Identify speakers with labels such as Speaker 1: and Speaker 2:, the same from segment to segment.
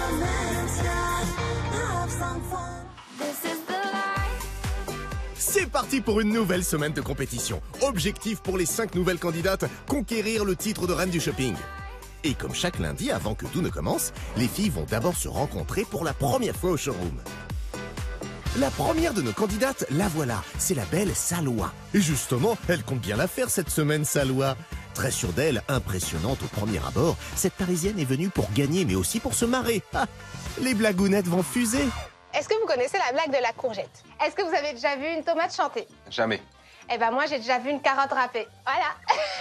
Speaker 1: C'est parti pour une nouvelle semaine de compétition. Objectif pour les 5 nouvelles candidates, conquérir le titre de reine du shopping. Et comme chaque lundi, avant que tout ne commence, les filles vont d'abord se rencontrer pour la première fois au showroom. La première de nos candidates, la voilà, c'est la belle Salwa. Et justement, elle compte bien la faire cette semaine, Salwa. Très sûre d'elle, impressionnante au premier abord, cette Parisienne est venue pour gagner, mais aussi pour se marrer. Ah, les blagounettes vont fuser.
Speaker 2: Est-ce que vous connaissez la blague de la courgette? Est-ce que vous avez déjà vu une tomate chanter?
Speaker 3: Jamais.
Speaker 2: Eh ben moi, j'ai déjà vu une carotte râpée. Voilà.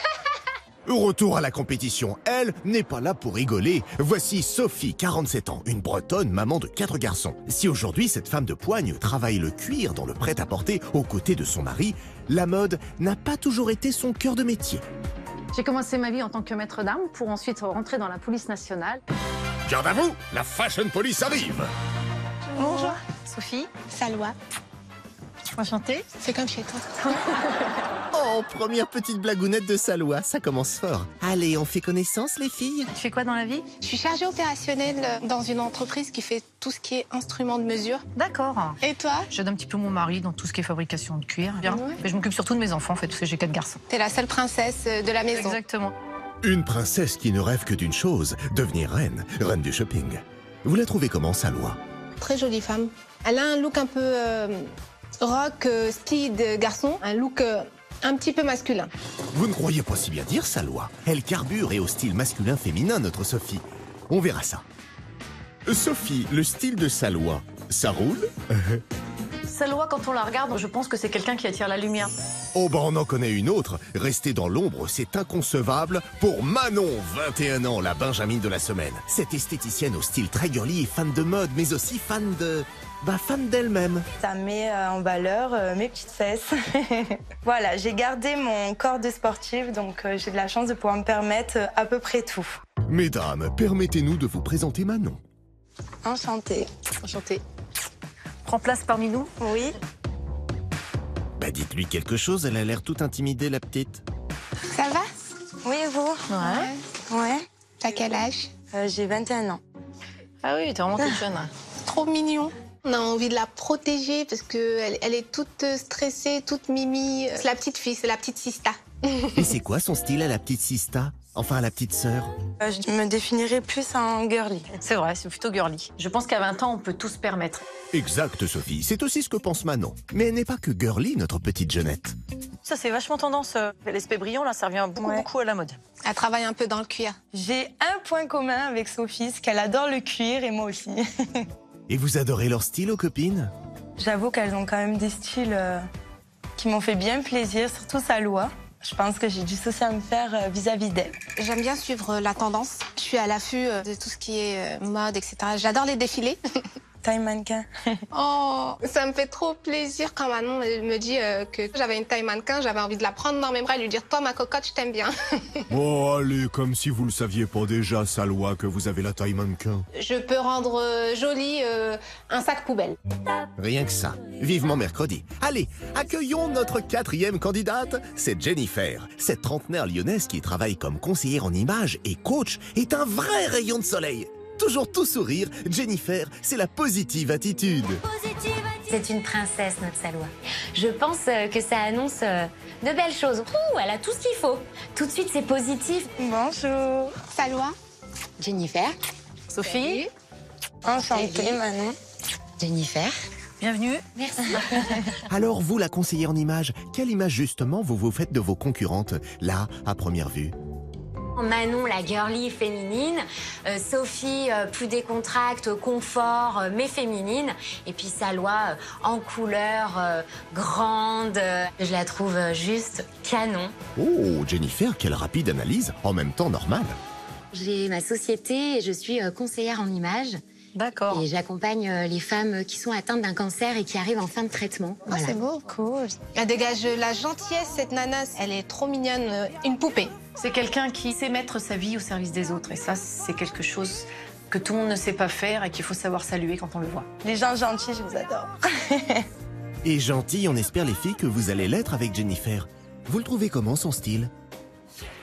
Speaker 1: Retour à la compétition, elle n'est pas là pour rigoler. Voici Sophie, 47 ans, une Bretonne, maman de 4 garçons. Si aujourd'hui cette femme de poigne travaille le cuir dans le prêt-à-porter aux côtés de son mari, la mode n'a pas toujours été son cœur de métier.
Speaker 4: J'ai commencé ma vie en tant que maître d'armes pour ensuite rentrer dans la police nationale.
Speaker 1: Garde à vous, la Fashion Police arrive.
Speaker 2: Bonjour.
Speaker 4: Sophie,
Speaker 2: Salwa.
Speaker 4: enchantée.
Speaker 2: C'est comme chez toi.
Speaker 1: Oh, première petite blagounette de Salwa, ça commence fort. Allez, on fait connaissance les filles?
Speaker 4: Tu fais quoi dans la vie?
Speaker 2: Je suis chargée opérationnelle dans une entreprise qui fait tout ce qui est instrument de mesure.
Speaker 4: D'accord.
Speaker 2: Et toi?
Speaker 4: J'aide un petit peu mon mari dans tout ce qui est fabrication de cuir. Bien.
Speaker 2: Ouais.
Speaker 4: Mais je m'occupe surtout de mes enfants, en fait, parce que j'ai 4 garçons.
Speaker 2: T'es la seule princesse de la maison.
Speaker 4: Exactement.
Speaker 1: Une princesse qui ne rêve que d'une chose, devenir reine, reine du shopping. Vous la trouvez comment, Salwa?
Speaker 2: Très jolie femme. Elle a un look un peu rock, style de garçon. Un look un petit peu masculin.
Speaker 1: Vous ne croyez pas si bien dire, Salwa. Elle carbure et au style masculin-féminin, notre Sophie. On verra ça. Sophie, le style de Salwa, ça roule?
Speaker 4: Salwa, quand on la regarde, je pense que c'est quelqu'un qui attire la lumière.
Speaker 1: Oh bah on en connaît une autre. Rester dans l'ombre, c'est inconcevable pour Manon, 21 ans, la Benjamine de la semaine. Cette esthéticienne au style très girly est fan de mode, mais aussi fan de... fan d'elle-même.
Speaker 5: Ça met en valeur mes petites fesses. Voilà, j'ai gardé mon corps de sportive, donc j'ai de la chance de pouvoir me permettre à peu près tout.
Speaker 1: Mesdames, permettez-nous de vous présenter Manon.
Speaker 5: Enchantée.
Speaker 2: Enchantée.
Speaker 4: Prends place parmi nous.
Speaker 5: Oui.
Speaker 1: Bah dites-lui quelque chose, elle a l'air toute intimidée, la petite.
Speaker 2: Ça va?
Speaker 5: Oui, et vous? Ouais.
Speaker 2: T'as quel âge?
Speaker 5: J'ai 21 ans.
Speaker 4: Ah oui, t'es vraiment toute jeune.
Speaker 2: Trop mignon. On a envie de la protéger parce qu'elle elle est toute stressée, toute mimi. C'est la petite fille, c'est la petite Sista.
Speaker 1: Et c'est quoi son style à la petite Sista? Enfin, à la petite sœur?
Speaker 5: Je me définirais plus en girly.
Speaker 4: C'est vrai, c'est plutôt girly. Je pense qu'à 20 ans, on peut tout se permettre.
Speaker 1: Exact, Sophie. C'est aussi ce que pense Manon. Mais elle n'est pas que girly, notre petite jeunette.
Speaker 4: Ça, c'est vachement tendance. L'aspect brillant, là, ça revient beaucoup à la mode.
Speaker 2: Elle travaille un peu dans le cuir.
Speaker 5: J'ai un point commun avec Sophie, c'est qu'elle adore le cuir et moi aussi.
Speaker 1: Et vous adorez leur style aux copines?
Speaker 5: J'avoue qu'elles ont quand même des styles qui m'ont fait bien plaisir, surtout Salwa. Je pense que j'ai du souci à me faire vis-à-vis d'elle.
Speaker 2: J'aime bien suivre la tendance. Je suis à l'affût de tout ce qui est mode, etc. J'adore les défilés.
Speaker 5: Taille mannequin.
Speaker 2: Oh, ça me fait trop plaisir quand Manon me dit que j'avais une taille mannequin. J'avais envie de la prendre dans mes bras et lui dire « Toi, ma cocotte, je t'aime bien. »
Speaker 1: Oh, allez, comme si vous le saviez pas déjà, Salwa, que vous avez la taille mannequin.
Speaker 2: Je peux rendre joli un sac poubelle.
Speaker 1: Rien que ça. Vivement mercredi. Allez, accueillons notre 4e candidate. C'est Jennifer. Cette trentenaire lyonnaise qui travaille comme conseillère en images et coach est un vrai rayon de soleil. Toujours tout sourire, Jennifer, c'est la positive attitude.
Speaker 6: C'est une princesse, notre Salwa. Je pense que ça annonce de belles choses. Ouh, elle a tout ce qu'il faut. Tout de suite, c'est positif.
Speaker 5: Bonjour.
Speaker 2: Salwa.
Speaker 6: Jennifer.
Speaker 4: Sophie,
Speaker 5: Enchantée, Manon.
Speaker 6: Jennifer.
Speaker 4: bienvenue.
Speaker 6: Merci.
Speaker 1: Alors vous, la conseillère en images, quelle image justement vous faites de vos concurrentes, là, à première vue?
Speaker 6: Manon, la girly féminine. Sophie, plus décontracte, confort, mais féminine. Et puis Salwa, en couleur, grande. Je la trouve juste canon.
Speaker 1: Oh, Jennifer, quelle rapide analyse, en même temps normale.
Speaker 6: J'ai ma société et je suis conseillère en images.
Speaker 4: D'accord.
Speaker 6: Et j'accompagne les femmes qui sont atteintes d'un cancer et qui arrivent en fin de traitement.
Speaker 2: Oh, c'est beau. Cool. Elle dégage la gentillesse, cette nana. Elle est trop mignonne. Une poupée.
Speaker 4: C'est quelqu'un qui sait mettre sa vie au service des autres. Et ça, c'est quelque chose que tout le monde ne sait pas faire et qu'il faut savoir saluer quand on le voit.
Speaker 5: Les gens gentils, je vous adore.
Speaker 1: Et gentil, on espère les filles que vous allez l'être avec Jennifer. Vous le trouvez comment son style?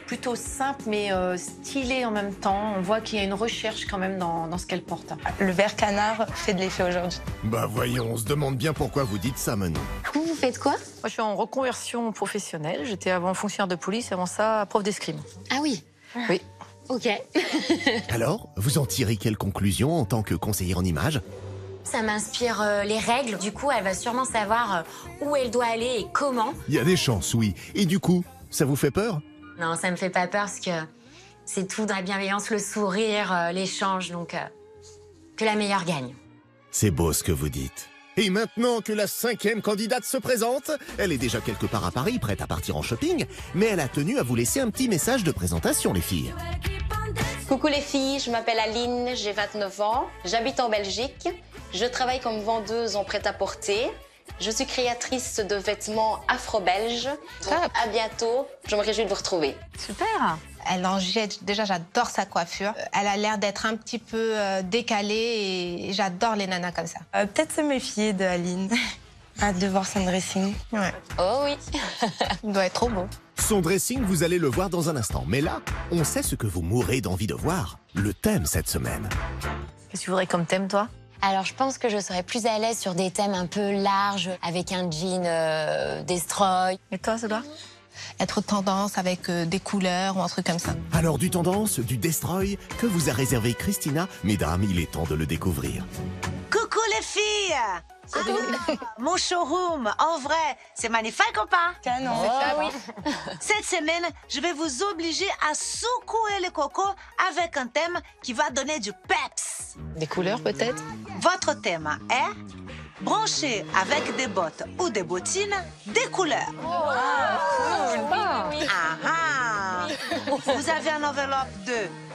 Speaker 4: plutôt simple, mais stylée en même temps. On voit qu'il y a une recherche quand même dans ce qu'elle porte.
Speaker 5: Le vert canard fait de l'effet aujourd'hui.
Speaker 1: Bah voyons, on se demande bien pourquoi vous dites ça, Manon.
Speaker 6: Vous faites quoi?
Speaker 4: Moi, je suis en reconversion professionnelle. J'étais avant fonctionnaire de police, avant ça, prof d'escrime.
Speaker 6: Ah oui.
Speaker 4: Oui.
Speaker 6: Ok.
Speaker 1: Alors, vous en tirez quelle conclusion en tant que conseillère en images?
Speaker 6: Ça m'inspire les règles. Du coup, elle va sûrement savoir où elle doit aller et comment.
Speaker 1: Il y a des chances, oui. Et du coup, ça vous fait peur?
Speaker 6: Non, ça me fait pas peur parce que c'est tout dans la bienveillance, le sourire, l'échange. Donc, que la meilleure gagne.
Speaker 1: C'est beau ce que vous dites. Et maintenant que la 5e candidate se présente, elle est déjà quelque part à Paris, prête à partir en shopping, mais elle a tenu à vous laisser un petit message de présentation, les filles.
Speaker 3: Coucou les filles, je m'appelle Aline, j'ai 29 ans, j'habite en Belgique, je travaille comme vendeuse en prêt-à-porter, je suis créatrice de vêtements afro-belges. À bientôt, je me réjouis de vous retrouver.
Speaker 4: Super.
Speaker 2: Elle en jette. Déjà, j'adore sa coiffure. Elle a l'air d'être un petit peu décalée et j'adore les nanas comme ça.
Speaker 5: Peut-être se méfier de Aline. Hâte de voir son dressing.
Speaker 2: Ouais.
Speaker 3: Oh oui.
Speaker 2: Il doit être trop beau.
Speaker 1: Son dressing, vous allez le voir dans un instant. Mais là, on sait ce que vous mourrez d'envie de voir. Le thème cette semaine.
Speaker 4: Qu'est-ce que tu voudrais comme thème, toi?
Speaker 6: Alors, je pense que je serais plus à l'aise sur des thèmes un peu larges, avec un jean destroy.
Speaker 4: Et toi, ça doit?
Speaker 2: Être tendance avec des couleurs ou un truc comme ça.
Speaker 1: Alors du tendance, du destroy, que vous a réservé Christina? Mesdames, il est temps de le découvrir.
Speaker 7: Coucou les filles! Mon showroom, en vrai, c'est magnifique ou pas?
Speaker 5: Canon.
Speaker 2: oui.
Speaker 7: Cette semaine, je vais vous obliger à secouer les cocos avec un thème qui va donner du peps.
Speaker 2: Des couleurs peut-être?
Speaker 7: Votre thème est brancher avec des bottes ou des bottines des couleurs. Vous avez une enveloppe de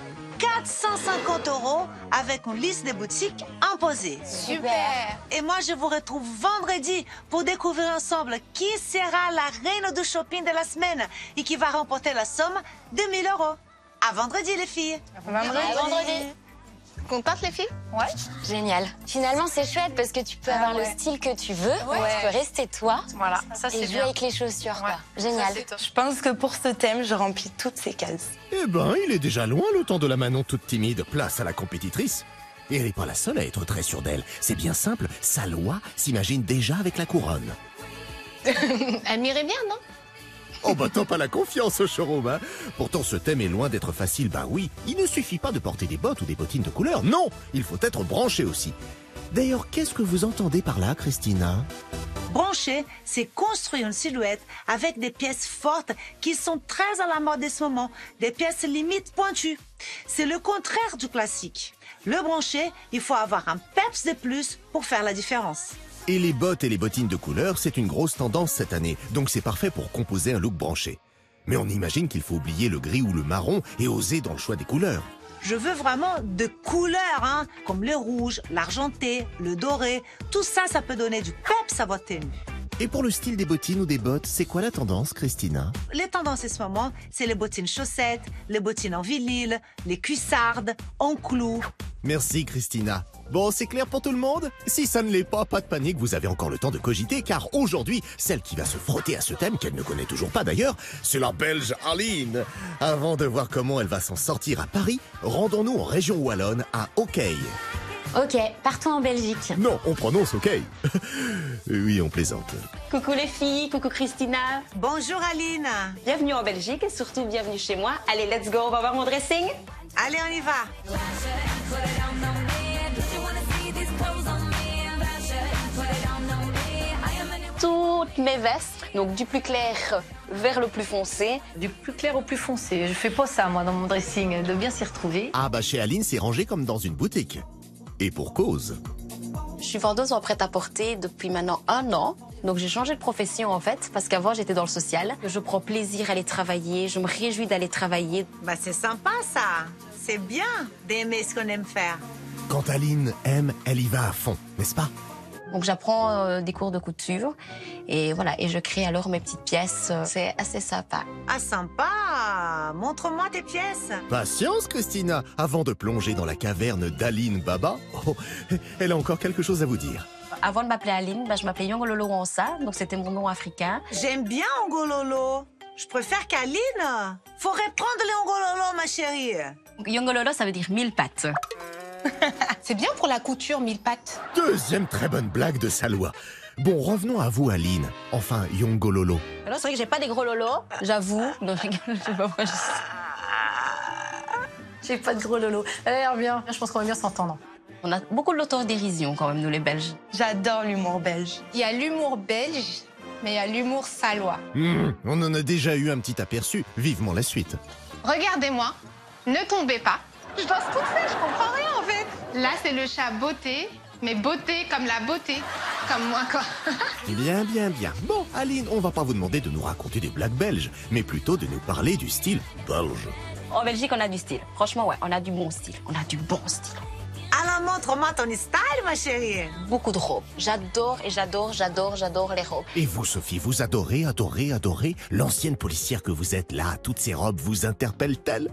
Speaker 7: 450 € avec une liste des boutiques imposée.
Speaker 2: Super.
Speaker 7: Et moi, je vous retrouve vendredi pour découvrir ensemble qui sera la reine du shopping de la semaine et qui va remporter la somme de 1 000 €. À vendredi, les filles.
Speaker 6: Vendredi.
Speaker 2: Contente les filles?
Speaker 5: Ouais.
Speaker 6: Génial. Finalement, c'est chouette parce que tu peux avoir le style que tu veux. Tu peux rester toi.
Speaker 4: Voilà, ça
Speaker 6: Et
Speaker 4: c'est
Speaker 6: jouer
Speaker 4: bien.
Speaker 6: avec les chaussures, quoi.
Speaker 4: Ça,
Speaker 6: Génial.
Speaker 4: c'est top.
Speaker 5: Je pense que pour ce thème, je remplis toutes ces cases.
Speaker 1: Eh ben, il est déjà loin le temps de la Manon toute timide. Place à la compétitrice. Et elle n'est pas la seule à être très sûre d'elle. C'est bien simple, sa loi s'imagine déjà avec la couronne.
Speaker 2: Elle m'irait bien, non?
Speaker 1: Oh bah t'as pas la confiance au showroom, hein. Pourtant ce thème est loin d'être facile, bah oui. Il ne suffit pas de porter des bottes ou des bottines de couleur, non. Il faut être branché aussi. D'ailleurs, qu'est-ce que vous entendez par là, Christina?
Speaker 7: Brancher, c'est construire une silhouette avec des pièces fortes qui sont très à la mode en ce moment, des pièces limite pointues. C'est le contraire du classique. Le brancher, il faut avoir un peps de plus pour faire la différence.
Speaker 1: Et les bottes et les bottines de couleur, c'est une grosse tendance cette année, donc c'est parfait pour composer un look branché. Mais on imagine qu'il faut oublier le gris ou le marron et oser dans le choix des couleurs.
Speaker 7: Je veux vraiment de couleurs, hein, comme le rouge, l'argenté, le doré. Tout ça, ça peut donner du peps à votre tenue.
Speaker 1: Et pour le style des bottines ou des bottes, c'est quoi la tendance, Christina?
Speaker 7: Les tendances en ce moment, c'est les bottines chaussettes, les bottines en vinyle, les cuissardes, en clous.
Speaker 1: Merci, Christina. Bon, c'est clair pour tout le monde? Si ça ne l'est pas, pas de panique, vous avez encore le temps de cogiter, car aujourd'hui, celle qui va se frotter à ce thème, qu'elle ne connaît toujours pas d'ailleurs, c'est la Belge Aline. Avant de voir comment elle va s'en sortir à Paris, rendons-nous en région wallonne à Hockey.
Speaker 6: Ok, partons en Belgique.
Speaker 1: Non, on prononce Hockey. Oui, on plaisante.
Speaker 3: Coucou les filles, coucou Christina.
Speaker 7: Bonjour Aline.
Speaker 3: Bienvenue en Belgique et surtout bienvenue chez moi. Allez, let's go, on va voir mon dressing.
Speaker 7: Allez, on y va.
Speaker 3: Toutes mes vestes, donc du plus clair vers le plus foncé.
Speaker 4: Du plus clair au plus foncé. Je fais pas ça, moi, dans mon dressing, de bien s'y retrouver.
Speaker 1: Ah bah chez Aline, c'est rangé comme dans une boutique. Et pour cause.
Speaker 3: Je suis vendeuse en prêt-à-porter depuis maintenant 1 an. Donc j'ai changé de profession en fait, parce qu'avant j'étais dans le social. Je prends plaisir à aller travailler, je me réjouis d'aller travailler.
Speaker 7: Bah, c'est sympa ça. C'est bien d'aimer ce qu'on aime faire.
Speaker 1: Quand Aline aime, elle y va à fond, n'est-ce pas?
Speaker 3: Donc j'apprends des cours de couture et voilà, et je crée alors mes petites pièces. C'est assez sympa.
Speaker 7: Ah, sympa. Montre-moi tes pièces.
Speaker 1: Patience, Christina. Avant de plonger dans la caverne d'Aline Baba, oh, elle a encore quelque chose à vous dire.
Speaker 3: Avant de m'appeler Aline, je m'appelais Yongololo Wansa, donc c'était mon nom africain.
Speaker 7: J'aime bien Ngololo. Je préfère qu'Aline. Faut reprendre le Yongololo, ma chérie.
Speaker 3: Yongololo, ça veut dire 1000 pattes.
Speaker 2: C'est bien pour la couture, 1000 pattes.
Speaker 1: Deuxième très bonne blague de Salwa. Bon, revenons à vous, Aline. Enfin, Yongololo.
Speaker 3: Alors, c'est vrai que j'ai pas des gros lolos, j'avoue. Non, je rigole, je sais pas pourquoi je...
Speaker 4: J'ai pas de gros lolo. Elle a l'air bien. Je pense qu'on va bien s'entendre.
Speaker 3: On a beaucoup de l'autodérision quand même, nous les Belges.
Speaker 5: J'adore l'humour belge.
Speaker 2: Il y a l'humour belge, mais il y a l'humour salois.
Speaker 1: On en a déjà eu un petit aperçu. Vivement la suite.
Speaker 2: Regardez-moi, ne tombez pas. Je dois se tousser, je comprends rien en fait. Là, c'est le chat beauté, mais beauté comme la beauté. Comme moi, quoi.
Speaker 1: Bien, bien, bien. Bon, Aline, on va pas vous demander de nous raconter des blagues belges, mais plutôt de nous parler du style belge.
Speaker 3: En Belgique, on a du style. Franchement, ouais, on a du bon style. On a du bon style.
Speaker 7: Alors, montre-moi ton style, ma chérie.
Speaker 3: Beaucoup de robes. J'adore et j'adore les robes.
Speaker 1: Et vous, Sophie, vous adorez l'ancienne policière que vous êtes là. Toutes ces robes vous interpellent-elles?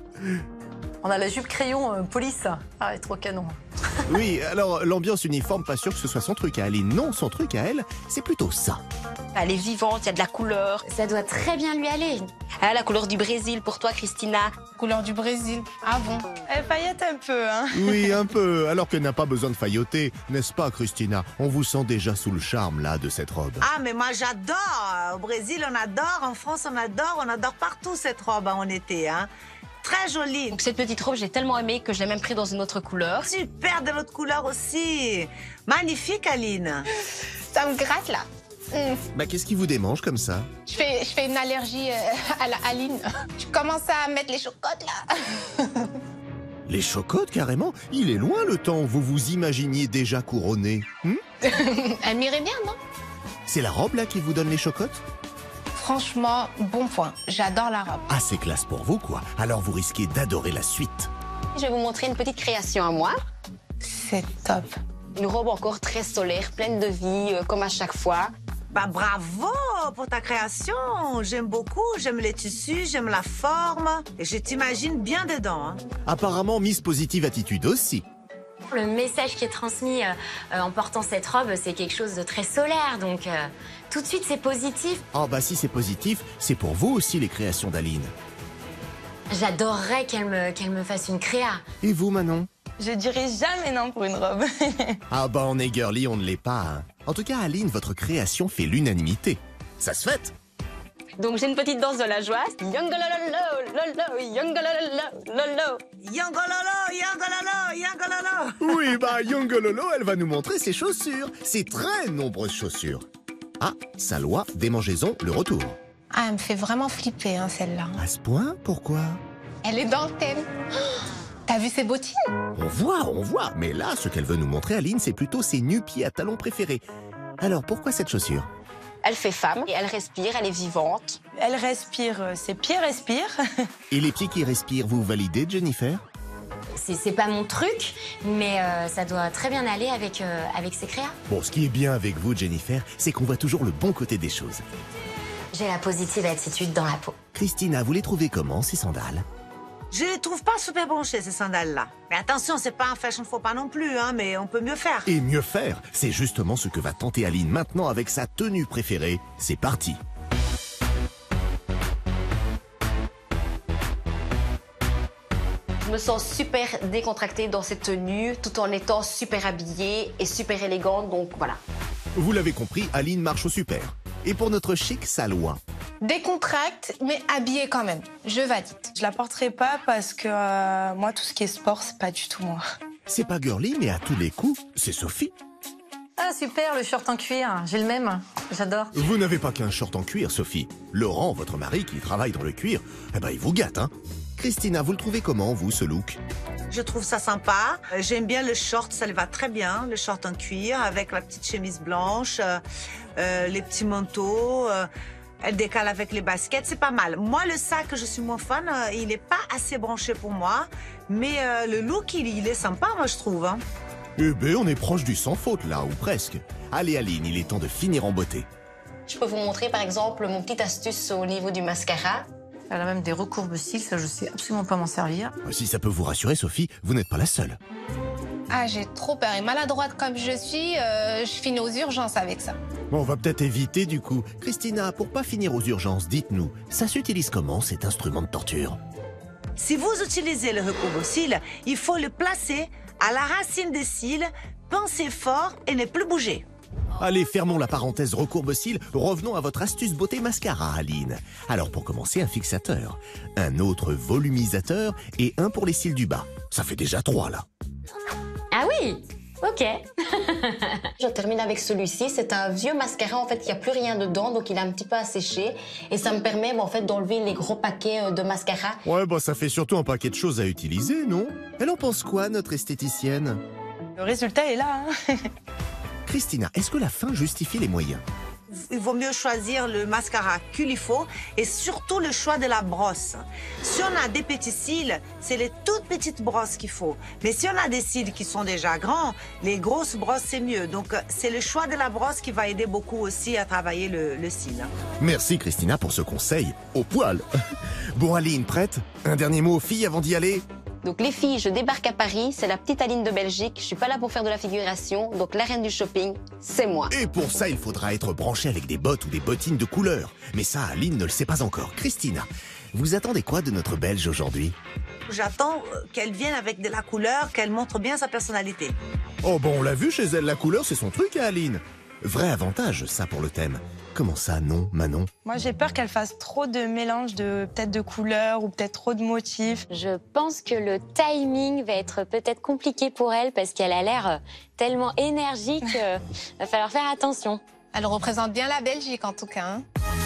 Speaker 4: On a la jupe crayon police. Ah, elle est trop canon.
Speaker 1: Oui, alors l'ambiance uniforme, pas sûr que ce soit son truc à Aline. Non, son truc à elle, c'est plutôt ça.
Speaker 3: Elle est vivante, il y a de la couleur.
Speaker 6: Ça doit très bien lui aller.
Speaker 3: Elle a la couleur du Brésil pour toi, Christina.
Speaker 2: Couleur du Brésil. Ah bon?
Speaker 5: Elle paillette un peu, hein.
Speaker 1: Oui, un peu, alors qu'elle n'a pas besoin de failloter. N'est-ce pas, Christina? On vous sent déjà sous le charme, là, de cette robe.
Speaker 7: Ah, mais moi, j'adore. Au Brésil, on adore. En France, on adore partout cette robe en été, hein. Très jolie.
Speaker 3: Donc cette petite robe, j'ai tellement aimé que je l'ai même pris dans une autre couleur.
Speaker 7: Super de l'autre couleur aussi. Magnifique, Aline.
Speaker 2: Ça me gratte là.
Speaker 1: Bah, qu'est-ce qui vous démange comme ça?
Speaker 2: Je fais une allergie à la Aline. Je commence à mettre les chocottes là.
Speaker 1: Les chocottes, carrément? Il est loin le temps où vous vous imaginiez déjà couronné.
Speaker 2: Elle m'irait bien, non?
Speaker 1: C'est la robe, là, qui vous donne les chocottes?
Speaker 2: Franchement, bon point. J'adore la robe.
Speaker 1: Ah, c'est classe pour vous, quoi. Alors vous risquez d'adorer la suite.
Speaker 3: Je vais vous montrer une petite création à moi.
Speaker 2: C'est top.
Speaker 3: Une robe encore très solaire, pleine de vie, comme à chaque fois.
Speaker 7: Bah, bravo pour ta création. J'aime beaucoup, j'aime les tissus, j'aime la forme. Et je t'imagine bien dedans, hein.
Speaker 1: Apparemment, Miss Positive Attitude aussi.
Speaker 6: Le message qui est transmis en portant cette robe, c'est quelque chose de très solaire. Donc, tout de suite, c'est positif.
Speaker 1: Ah bah si c'est positif, c'est pour vous aussi les créations d'Aline.
Speaker 6: J'adorerais qu'elle me fasse une créa.
Speaker 1: Et vous, Manon?
Speaker 5: Je dirais jamais non pour une robe.
Speaker 1: Ah bah on est girly, on ne l'est pas. Hein. En tout cas, Aline, votre création fait l'unanimité. Ça se fête.
Speaker 3: Donc j'ai une petite danse de la joie. Yongololo, lolo, yongololo, lolo.
Speaker 7: Yongololo, yongololo, yongololo.
Speaker 1: Oui, bah Yongololo, elle va nous montrer ses chaussures. Ses très nombreuses chaussures. Ah, Salwa, démangeaison, le retour.
Speaker 2: Ah, elle me fait vraiment flipper, hein, celle-là.
Speaker 1: À ce point, pourquoi?
Speaker 2: Elle est dans le thème. T'as vu ses bottines?
Speaker 1: On voit. Mais là, ce qu'elle veut nous montrer, Aline, c'est plutôt ses nu-pieds à talons préférés. Alors, pourquoi cette chaussure?
Speaker 3: Elle fait femme, et elle respire, elle est vivante.
Speaker 5: Elle respire, ses pieds respirent.
Speaker 1: Et les pieds qui respirent, vous validez, Jennifer?
Speaker 6: C'est pas mon truc, mais ça doit très bien aller avec ses créas.
Speaker 1: Bon, ce qui est bien avec vous, Jennifer, c'est qu'on voit toujours le bon côté des choses.
Speaker 6: J'ai la positive attitude dans la peau.
Speaker 1: Christina, vous les trouvez comment, ces sandales?
Speaker 7: Je les trouve pas super branchées, ces sandales-là. Mais attention, c'est pas un fashion faux pas non plus, hein, mais on peut mieux faire.
Speaker 1: Et mieux faire, c'est justement ce que va tenter Aline maintenant avec sa tenue préférée. C'est parti.
Speaker 3: Je me sens super décontractée dans cette tenue, tout en étant super habillée et super élégante, donc voilà.
Speaker 1: Vous l'avez compris, Aline marche au super. Et pour notre chic Salwa?
Speaker 2: Décontracte, mais habillée quand même. Je valide.
Speaker 5: Je la porterai pas parce que moi, tout ce qui est sport, c'est pas du tout moi.
Speaker 1: C'est pas girly, mais à tous les coups, c'est Sophie.
Speaker 4: Ah, super, le short en cuir. J'ai le même. J'adore.
Speaker 1: Vous n'avez pas qu'un short en cuir, Sophie. Laurent, votre mari, qui travaille dans le cuir, eh ben, il vous gâte, hein. Christina, vous le trouvez comment, vous, ce look?
Speaker 7: Je trouve ça sympa. J'aime bien le short, ça lui va très bien. Le short en cuir avec la petite chemise blanche, les petits manteaux. Elle décale avec les baskets, c'est pas mal. Moi, le sac, je suis moins fan. Il n'est pas assez branché pour moi. Mais le look, il est sympa, moi, je trouve. Hein.
Speaker 1: Eh ben, on est proche du sans faute, là, ou presque. Allez, Aline, il est temps de finir en beauté.
Speaker 3: Je peux vous montrer, par exemple, mon petit astuce au niveau du mascara.
Speaker 4: Elle a même des recourbes cils, ça je sais absolument pas m'en servir.
Speaker 1: Si ça peut vous rassurer, Sophie, vous n'êtes pas la seule.
Speaker 2: Ah, j'ai trop peur. Et maladroite comme je suis, je finis aux urgences avec ça.
Speaker 1: Bon, on va peut-être éviter du coup. Christina, pour pas finir aux urgences, dites-nous, ça s'utilise comment cet instrument de torture?
Speaker 7: Si vous utilisez le recourbe-cils, il faut le placer à la racine des cils, pincer fort et ne plus bouger.
Speaker 1: Allez, fermons la parenthèse recourbe-cils, revenons à votre astuce beauté mascara, Aline. Alors pour commencer, un fixateur, un autre volumisateur et un pour les cils du bas. Ça fait déjà 3 là.
Speaker 6: Ah oui, ok.
Speaker 3: Je termine avec celui-ci. C'est un vieux mascara, en fait, qui a plus rien dedans, donc il est un petit peu asséché. Et ça me permet, en fait, d'enlever les gros paquets de mascara.
Speaker 1: Ouais, bah ça fait surtout un paquet de choses à utiliser, non? Elle en pense quoi, notre esthéticienne?
Speaker 5: Le résultat est là. Hein.
Speaker 1: Christina, est-ce que la fin justifie les moyens?
Speaker 7: Il vaut mieux choisir le mascara qu'il faut et surtout le choix de la brosse. Si on a des petits cils, c'est les toutes petites brosses qu'il faut. Mais si on a des cils qui sont déjà grands, les grosses brosses, c'est mieux. Donc, c'est le choix de la brosse qui va aider beaucoup aussi à travailler le cil.
Speaker 1: Merci Christina pour ce conseil. Au poil. Bon, Aline, prête? Un dernier mot aux filles avant d'y aller?
Speaker 3: Donc les filles, je débarque à Paris, c'est la petite Aline de Belgique. Je suis pas là pour faire de la figuration, donc la reine du shopping, c'est moi.
Speaker 1: Et pour ça, il faudra être branché avec des bottes ou des bottines de couleur. Mais ça, Aline ne le sait pas encore. Christina, vous attendez quoi de notre Belge aujourd'hui?
Speaker 7: J'attends qu'elle vienne avec de la couleur, qu'elle montre bien sa personnalité.
Speaker 1: Oh bon, on l'a vu chez elle, la couleur, c'est son truc à Aline. Vrai avantage, ça, pour le thème. Comment ça, non, Manon?
Speaker 5: Moi, j'ai peur qu'elle fasse trop de mélange de peut-être de couleurs ou peut-être trop de motifs.
Speaker 6: Je pense que le timing va être peut-être compliqué pour elle parce qu'elle a l'air tellement énergique. Va falloir faire attention.
Speaker 2: Elle représente bien la Belgique, en tout cas. Hein.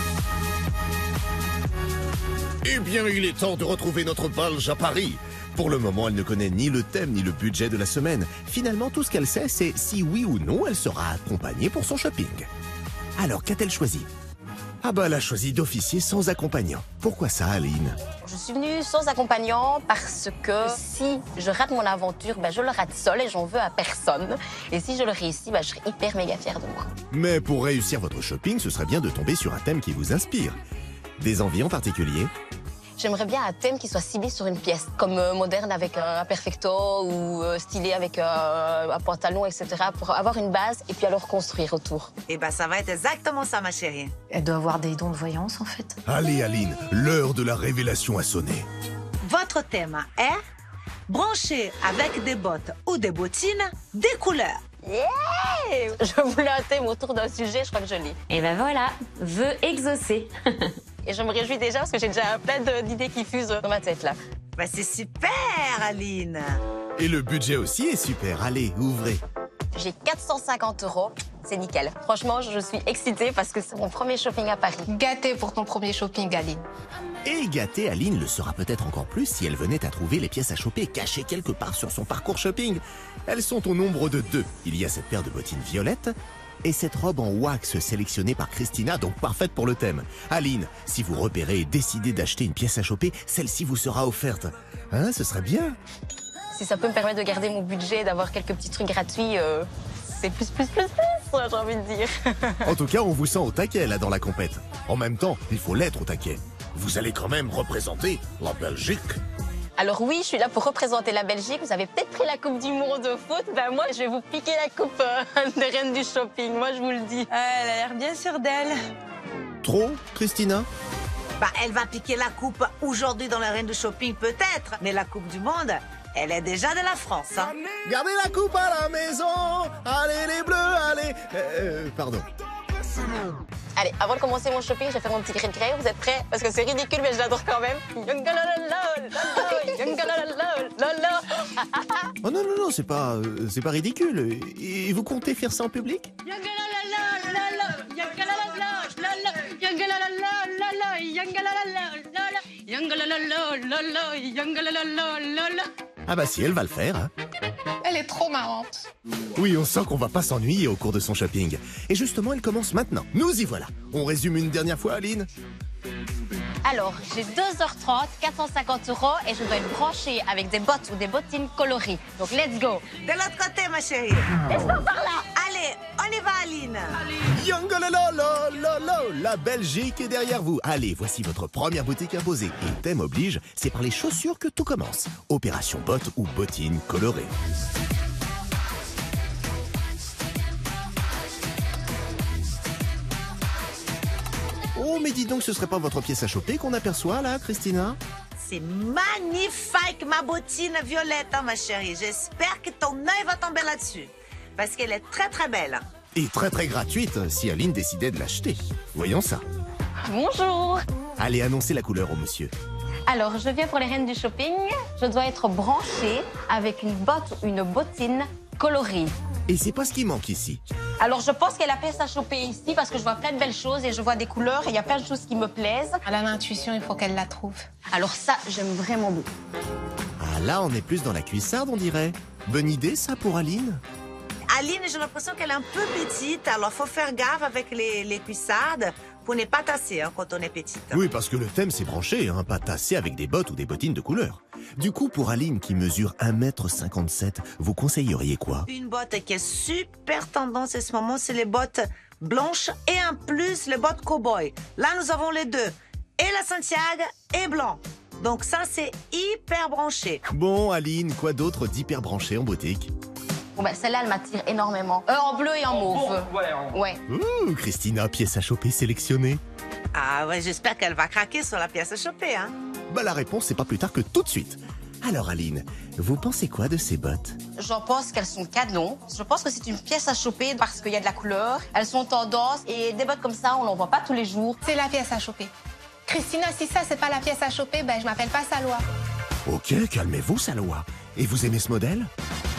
Speaker 1: Eh bien, il est temps de retrouver notre Belge à Paris. Pour le moment, elle ne connaît ni le thème ni le budget de la semaine. Finalement, tout ce qu'elle sait, c'est si oui ou non elle sera accompagnée pour son shopping. Alors, qu'a-t-elle choisi? Ah bah, elle a choisi d'officier sans accompagnant. Pourquoi ça, Aline?
Speaker 3: Je suis venue sans accompagnant parce que si je rate mon aventure, je le rate seule et j'en veux à personne. Et si je le réussis, je serai hyper méga fière de moi.
Speaker 1: Mais pour réussir votre shopping, ce serait bien de tomber sur un thème qui vous inspire. Des envies en particulier?
Speaker 3: J'aimerais bien un thème qui soit ciblé sur une pièce, comme moderne avec un perfecto ou stylé avec un pantalon, etc. pour avoir une base et puis alors construire autour.
Speaker 7: Eh ben, ça va être exactement ça, ma chérie.
Speaker 4: Elle doit avoir des dons de voyance, en fait.
Speaker 1: Allez, Aline, l'heure de la révélation a sonné.
Speaker 7: Votre thème est brancher avec des bottes ou des bottines des couleurs.
Speaker 3: Yeah! Je voulais un thème autour d'un sujet, je crois que je l'ai.
Speaker 6: Et ben voilà, vœu exaucé.
Speaker 3: Et je me réjouis déjà parce que j'ai déjà plein d'idées qui fusent dans ma tête là.
Speaker 7: Ben, c'est super, Aline.
Speaker 1: Et le budget aussi est super. Allez, ouvrez.
Speaker 3: J'ai 450 €, c'est nickel. Franchement, je suis excitée parce que c'est mon premier shopping à Paris.
Speaker 2: Gâtée pour ton premier shopping, Aline.
Speaker 1: Et gâtée, Aline le sera peut-être encore plus si elle venait à trouver les pièces à choper cachées quelque part sur son parcours shopping. Elles sont au nombre de 2. Il y a cette paire de bottines violettes et cette robe en wax sélectionnée par Christina, donc parfaite pour le thème. Aline, si vous repérez et décidez d'acheter une pièce à choper, celle-ci vous sera offerte. Hein, ce serait bien.
Speaker 3: Si ça peut me permettre de garder mon budget, d'avoir quelques petits trucs gratuits, c'est plus, j'ai envie de dire.
Speaker 1: En tout cas, on vous sent au taquet là dans la compète. En même temps, il faut l'être au taquet. Vous allez quand même représenter la Belgique.
Speaker 3: Alors oui, je suis là pour représenter la Belgique. Vous avez peut-être pris la Coupe du Monde de foot. Ben moi, je vais vous piquer la coupe de reine du shopping. Moi, je vous le dis.
Speaker 5: Elle a l'air bien sûre d'elle.
Speaker 1: Trop, Christina?
Speaker 7: Bah, elle va piquer la coupe aujourd'hui dans la reine du shopping peut-être, mais la Coupe du Monde, elle est déjà de la France. Hein.
Speaker 1: Gardez la coupe à la maison. Allez les bleus, allez. Pardon.
Speaker 3: Allez, avant de commencer mon shopping, je vais faire mon petit cri de crayon. Vous êtes prêts? Parce que c'est ridicule, mais je l'adore quand même.
Speaker 1: Oh non, non, non, c'est pas ridicule. Et vous comptez faire ça en public? Ah bah si, elle va le faire. Hein.
Speaker 2: Elle est trop marrante.
Speaker 1: Oui, on sent qu'on va pas s'ennuyer au cours de son shopping. Et justement, elle commence maintenant. Nous y voilà. On résume une dernière fois, Aline?
Speaker 3: Alors, j'ai 2h30, 450 € et je dois être branchée avec des bottes ou des bottines colorées. Donc, let's go.
Speaker 7: De l'autre côté, ma chérie.
Speaker 3: Laisse-moi par là.
Speaker 7: Allez, on y va, Aline.
Speaker 1: La Belgique est derrière vous. Allez, voici votre première boutique imposée. Et thème oblige, c'est par les chaussures que tout commence. Opération bottes ou bottines colorées. Oh, mais dis donc, ce serait pas votre pièce à choper qu'on aperçoit, là, Christina?
Speaker 7: C'est magnifique, ma bottine violette, hein, ma chérie. J'espère que ton œil va tomber là-dessus. Parce qu'elle est très très belle.
Speaker 1: Et très très gratuite, si Aline décidait de l'acheter. Voyons ça.
Speaker 3: Bonjour.
Speaker 1: Allez, annoncez la couleur au monsieur.
Speaker 3: Alors, je viens pour les reines du shopping. Je dois être branchée avec une botte ou une bottine colorée.
Speaker 1: Et c'est pas ce qui manque ici.
Speaker 3: Alors, je pense qu'il y a la pièce à choper ici parce que je vois plein de belles choses et je vois des couleurs et il y a plein de choses qui me plaisent.
Speaker 2: Elle a l'intuition, il faut qu'elle la trouve.
Speaker 3: Alors ça, j'aime vraiment beaucoup.
Speaker 1: Ah là, on est plus dans la cuissarde, on dirait. Bonne idée, ça, pour Aline?
Speaker 7: Aline, j'ai l'impression qu'elle est un peu petite, alors faut faire gaffe avec les cuissardes pour ne pas tasser hein, quand on est petite.
Speaker 1: Oui, parce que le thème c'est branché, hein, pas tassé avec des bottes ou des bottines de couleur. Du coup, pour Aline qui mesure 1,57 m, vous conseilleriez quoi?
Speaker 7: Une botte qui est super tendance en ce moment, c'est les bottes blanches et en plus les bottes cow-boy. Là, nous avons les deux, et la Santiago et blanc. Donc ça, c'est hyper branché.
Speaker 1: Bon, Aline, quoi d'autre d'hyper branché en boutique?
Speaker 3: Bon, ben, celle-là, elle m'attire énormément. En bleu et en mauve. Ouais.
Speaker 1: Ouh, Christina, pièce à choper sélectionnée.
Speaker 7: Ah ouais, j'espère qu'elle va craquer sur la pièce à choper, hein.
Speaker 1: Bah la réponse, c'est pas plus tard que tout de suite. Alors Aline, vous pensez quoi de ces bottes?
Speaker 3: J'en pense qu'elles sont cadelons. Je pense que c'est une pièce à choper parce qu'il y a de la couleur. Elles sont tendance et des bottes comme ça, on n'en voit pas tous les jours.
Speaker 2: C'est la pièce à choper. Christina, si ça, c'est pas la pièce à choper, ben je m'appelle pas Salwa.
Speaker 1: Ok, calmez-vous, Salwa. Et vous aimez ce modèle?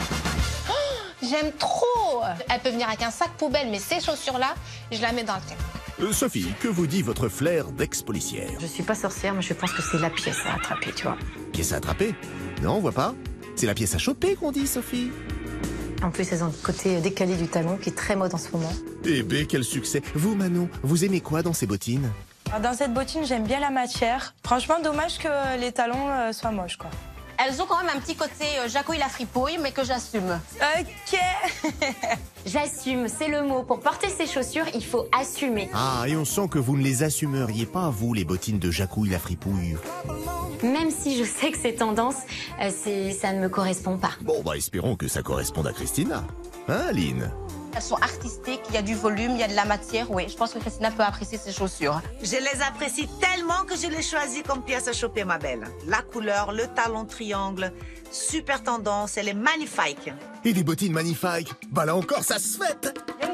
Speaker 2: J'aime trop. Elle peut venir avec un sac poubelle, mais ces chaussures-là, je la mets dans le thème.
Speaker 1: Sophie, que vous dit votre flair d'ex-policière?
Speaker 4: Je suis pas sorcière, mais je pense que c'est la pièce à attraper, tu vois.
Speaker 1: Pièce à attraper? Non, on voit pas. C'est la pièce à choper qu'on dit, Sophie.
Speaker 4: En plus, elles ont le côté décalé du talon qui est très mode en ce moment.
Speaker 1: Eh ben, quel succès. Vous, Manon, vous aimez quoi dans ces bottines?
Speaker 5: Alors, dans cette bottine, j'aime bien la matière. Franchement, dommage que les talons soient moches, quoi.
Speaker 3: Elles ont quand même un petit côté Jacouille la fripouille, mais que j'assume.
Speaker 5: Ok.
Speaker 6: J'assume, c'est le mot. Pour porter ces chaussures, il faut assumer.
Speaker 1: Ah, et on sent que vous ne les assumeriez pas, vous, les bottines de Jacouille la fripouille.
Speaker 6: Même si je sais que c'est tendance, ça ne me correspond pas.
Speaker 1: Bon, bah espérons que ça corresponde à Christina. Hein, Aline?
Speaker 3: Elles sont artistiques, il y a du volume, il y a de la matière. Oui, je pense que Christina peut apprécier ces chaussures.
Speaker 7: Je les apprécie tellement que je les choisis comme pièce à choper, ma belle. La couleur, le talon triangle, super tendance, elle est magnifique.
Speaker 1: Et des bottines magnifiques. Bah là encore, ça se fête.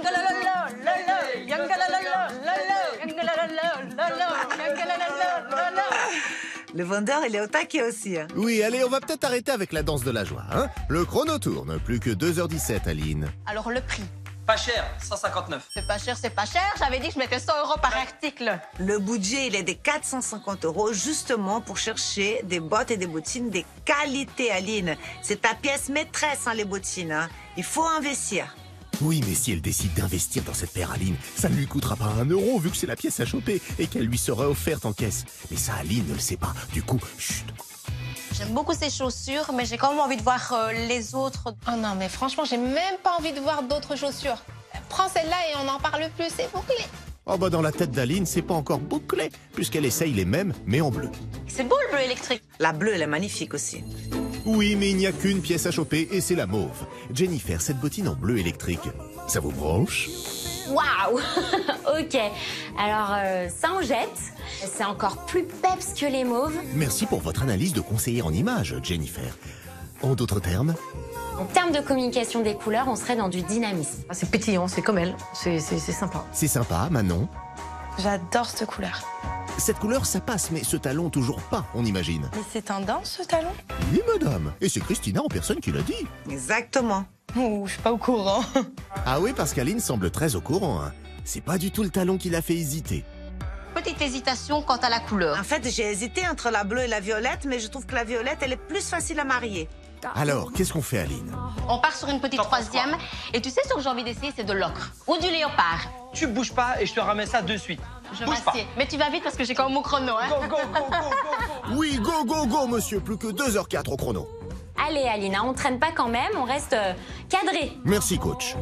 Speaker 7: Le vendeur, il est au taquet aussi. Hein.
Speaker 1: Oui, allez, on va peut-être arrêter avec la danse de la joie. Hein, le chrono tourne, plus que 2h17, Aline.
Speaker 3: Alors le prix?
Speaker 8: Pas cher, 159.
Speaker 3: C'est pas cher, c'est pas cher. J'avais dit que je mettais 100 € par article.
Speaker 7: Le budget, il est de 450 € justement pour chercher des bottes et des bottines de qualité, Aline. C'est ta pièce maîtresse, hein, les bottines. Hein. Il faut investir.
Speaker 1: Oui, mais si elle décide d'investir dans cette paire, Aline, ça ne lui coûtera pas 1 € vu que c'est la pièce à choper et qu'elle lui sera offerte en caisse. Mais ça, Aline ne le sait pas. Du coup, chut.
Speaker 3: J'aime beaucoup ces chaussures, mais j'ai quand même envie de voir les autres.
Speaker 2: Oh non, mais franchement, j'ai même pas envie de voir d'autres chaussures. Prends celle-là et on n'en parle plus, c'est bouclé.
Speaker 1: Oh bah dans la tête d'Aline, c'est pas encore bouclé, puisqu'elle essaye les mêmes, mais en bleu.
Speaker 3: C'est beau le bleu électrique.
Speaker 7: La bleue, elle est magnifique aussi.
Speaker 1: Oui, mais il n'y a qu'une pièce à choper et c'est la mauve. Jennifer, cette bottine en bleu électrique, ça vous branche?
Speaker 6: Waouh. Ok, alors ça en jette. C'est encore plus peps que les mauves.
Speaker 1: Merci pour votre analyse de conseillère en images, Jennifer. En d'autres termes?
Speaker 6: En termes de communication des couleurs, on serait dans du dynamisme.
Speaker 4: Ah, c'est pétillant, c'est comme elle. C'est sympa.
Speaker 1: C'est sympa, Manon.
Speaker 5: J'adore cette couleur.
Speaker 1: Cette couleur, ça passe, mais ce talon, toujours pas, on imagine.
Speaker 5: Mais c'est tendance, ce talon?
Speaker 1: Oui, madame. Et c'est Christina en personne qui l'a dit.
Speaker 7: Exactement.
Speaker 5: Ouh, je suis pas au courant.
Speaker 1: Ah oui, parce qu'Aline semble très au courant. Hein. C'est pas du tout le talon qui l'a fait hésiter.
Speaker 3: Petite hésitation quant à la couleur.
Speaker 7: En fait, j'ai hésité entre la bleue et la violette, mais je trouve que la violette, elle est plus facile à marier.
Speaker 1: Alors, qu'est-ce qu'on fait, Aline?
Speaker 3: On part sur une petite troisième. Et tu sais ce que j'ai envie d'essayer, c'est de l'ocre. Ou du léopard.
Speaker 8: Tu bouges pas et je te ramène ça de suite.
Speaker 3: Je
Speaker 8: Bouge pas.
Speaker 3: m'assieds. Mais tu vas vite parce que j'ai quand même mon chrono, hein.
Speaker 8: Go, go, go, go, go, go.
Speaker 1: Oui, go, go, go, monsieur. Plus que 2h04 au chrono.
Speaker 6: Allez, Alina, on traîne pas quand même, on reste cadré.
Speaker 1: Merci, coach.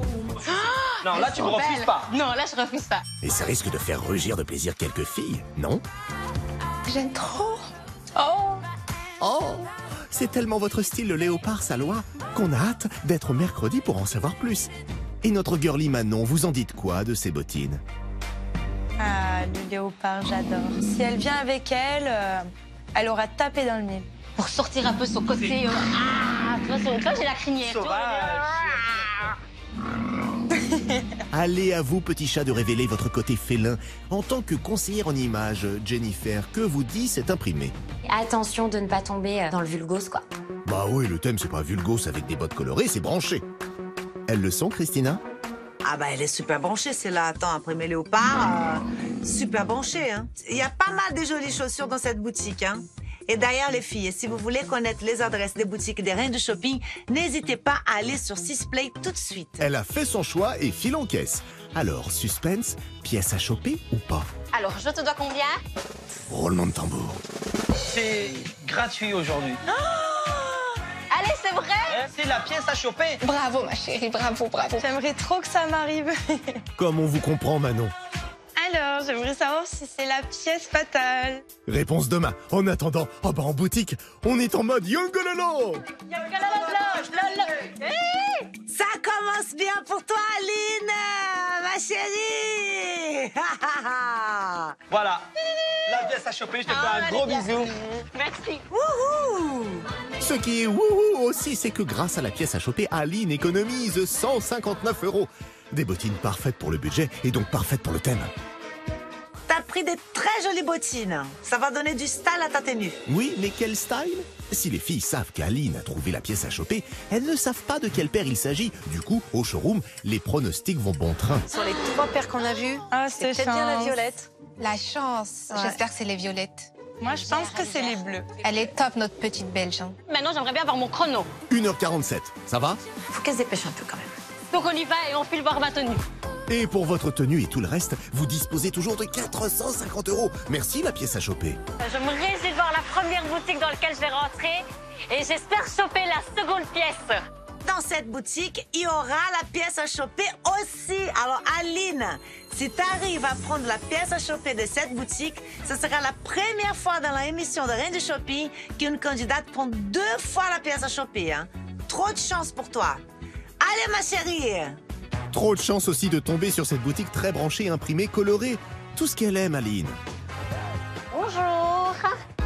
Speaker 8: Non, là, tu me refuses pas.
Speaker 3: Non, là, je refuse pas.
Speaker 1: Et ça risque de faire rugir de plaisir quelques filles, non?
Speaker 2: J'aime trop. Oh.
Speaker 1: Oh, c'est tellement votre style, le léopard, Salwa, qu'on a hâte d'être mercredi pour en savoir plus. Et notre girly Manon, vous en dites quoi de ces bottines?
Speaker 5: le léopard, j'adore. Si elle vient avec elle, elle aura tapé dans le mille.
Speaker 3: Pour sortir un peu son côté... toi, j'ai la crinière.
Speaker 1: Allez à vous, petit chat, de révéler votre côté félin. En tant que conseillère en images, Jennifer, que vous dit cet imprimé?
Speaker 6: Attention de ne pas tomber dans le vulgose, quoi.
Speaker 1: Bah oui, le thème, c'est pas vulgos avec des bottes colorées, c'est branché. Elles le sont, Christina?
Speaker 7: Ah bah elle est super branchée, c'est là. Attends, imprimé léopard, super branchée. Hein. Il y a pas mal de jolies chaussures dans cette boutique. Hein. Et d'ailleurs, les filles, si vous voulez connaître les adresses des boutiques des Reines du Shopping, n'hésitez pas à aller sur Sisplay tout de suite.
Speaker 1: Elle a fait son choix et file en caisse. Alors, suspense, pièce à choper ou pas?
Speaker 3: Alors, je te dois combien?
Speaker 1: Roulement de tambour.
Speaker 8: C'est gratuit aujourd'hui.
Speaker 3: Allez, c'est vrai?
Speaker 8: C'est la pièce à choper.
Speaker 2: Bravo, ma chérie, bravo, bravo.
Speaker 5: J'aimerais trop que ça m'arrive.
Speaker 1: Comme on vous comprend, Manon.
Speaker 5: Alors, j'aimerais savoir si c'est la pièce fatale.
Speaker 1: Réponse demain. En attendant, en boutique, on est en mode Yongololo.
Speaker 7: Ça commence bien pour toi, Aline, ma chérie.
Speaker 8: Voilà. La pièce à choper, je te fais un gros bisou.
Speaker 3: Merci.
Speaker 7: Wouhou.
Speaker 1: Ce qui est wouhou aussi, c'est que grâce à la pièce à choper, Aline économise 159 €. Des bottines parfaites pour le budget et donc parfaites pour le thème.
Speaker 7: T'as pris des très jolies bottines. Ça va donner du style à ta tenue.
Speaker 1: Oui, mais quel style? Si les filles savent qu'Aline a trouvé la pièce à choper, elles ne savent pas de quelle paire il s'agit. Du coup, au showroom, les pronostics vont bon train.
Speaker 4: Sur les 3 paires qu'on a vues, c'est peut-être bien la violette.
Speaker 2: La chance.
Speaker 4: Ouais.
Speaker 2: J'espère que c'est les violettes.
Speaker 5: Moi, je pense que c'est les bleus.
Speaker 2: Elle est top, notre petite Belge. Hein.
Speaker 3: Maintenant, j'aimerais bien avoir mon chrono.
Speaker 1: 1h47, ça va?
Speaker 4: Faut qu'elle se dépêche un peu quand même.
Speaker 3: Donc, on y va et on file voir ma tenue.
Speaker 1: Et pour votre tenue et tout le reste, vous disposez toujours de 450 €. Merci la pièce à choper.
Speaker 3: Je me réjouis de voir la première boutique dans laquelle je vais rentrer et j'espère choper la seconde pièce.
Speaker 7: Dans cette boutique, il y aura la pièce à choper aussi. Alors, Aline, si tu arrives à prendre la pièce à choper de cette boutique, ce sera la première fois dans l'émission de Reines du Shopping qu'une candidate prend 2 fois la pièce à choper. Hein. Trop de chance pour toi. Allez, ma chérie.
Speaker 1: Trop de chance aussi de tomber sur cette boutique très branchée, imprimée, colorée. Tout ce qu'elle aime, Aline.
Speaker 3: Bonjour.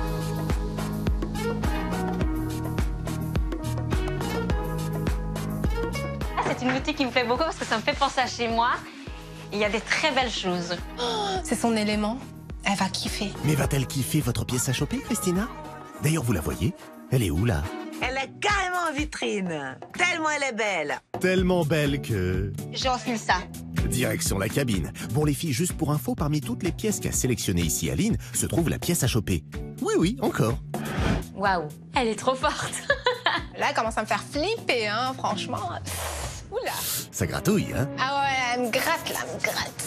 Speaker 3: C'est une boutique qui me plaît beaucoup parce que ça me fait penser à chez moi. Il y a des très belles choses.
Speaker 2: C'est son élément. Elle va kiffer.
Speaker 1: Mais va-t-elle kiffer votre pièce à choper, Christina? D'ailleurs, vous la voyez? Elle est où, là?
Speaker 7: Elle est carrément en vitrine. Tellement elle est belle.
Speaker 1: Tellement belle que...
Speaker 2: J'enfile ça.
Speaker 1: Direction la cabine. Bon, les filles, juste pour info, parmi toutes les pièces qu'a sélectionnées ici Aline, se trouve la pièce à choper. Oui, encore.
Speaker 6: Waouh, elle est trop forte.
Speaker 2: Là, elle commence à me faire flipper, hein, franchement. Oula.
Speaker 1: Ça gratouille, hein?
Speaker 2: Ah ouais, elle me gratte, là, elle me gratte.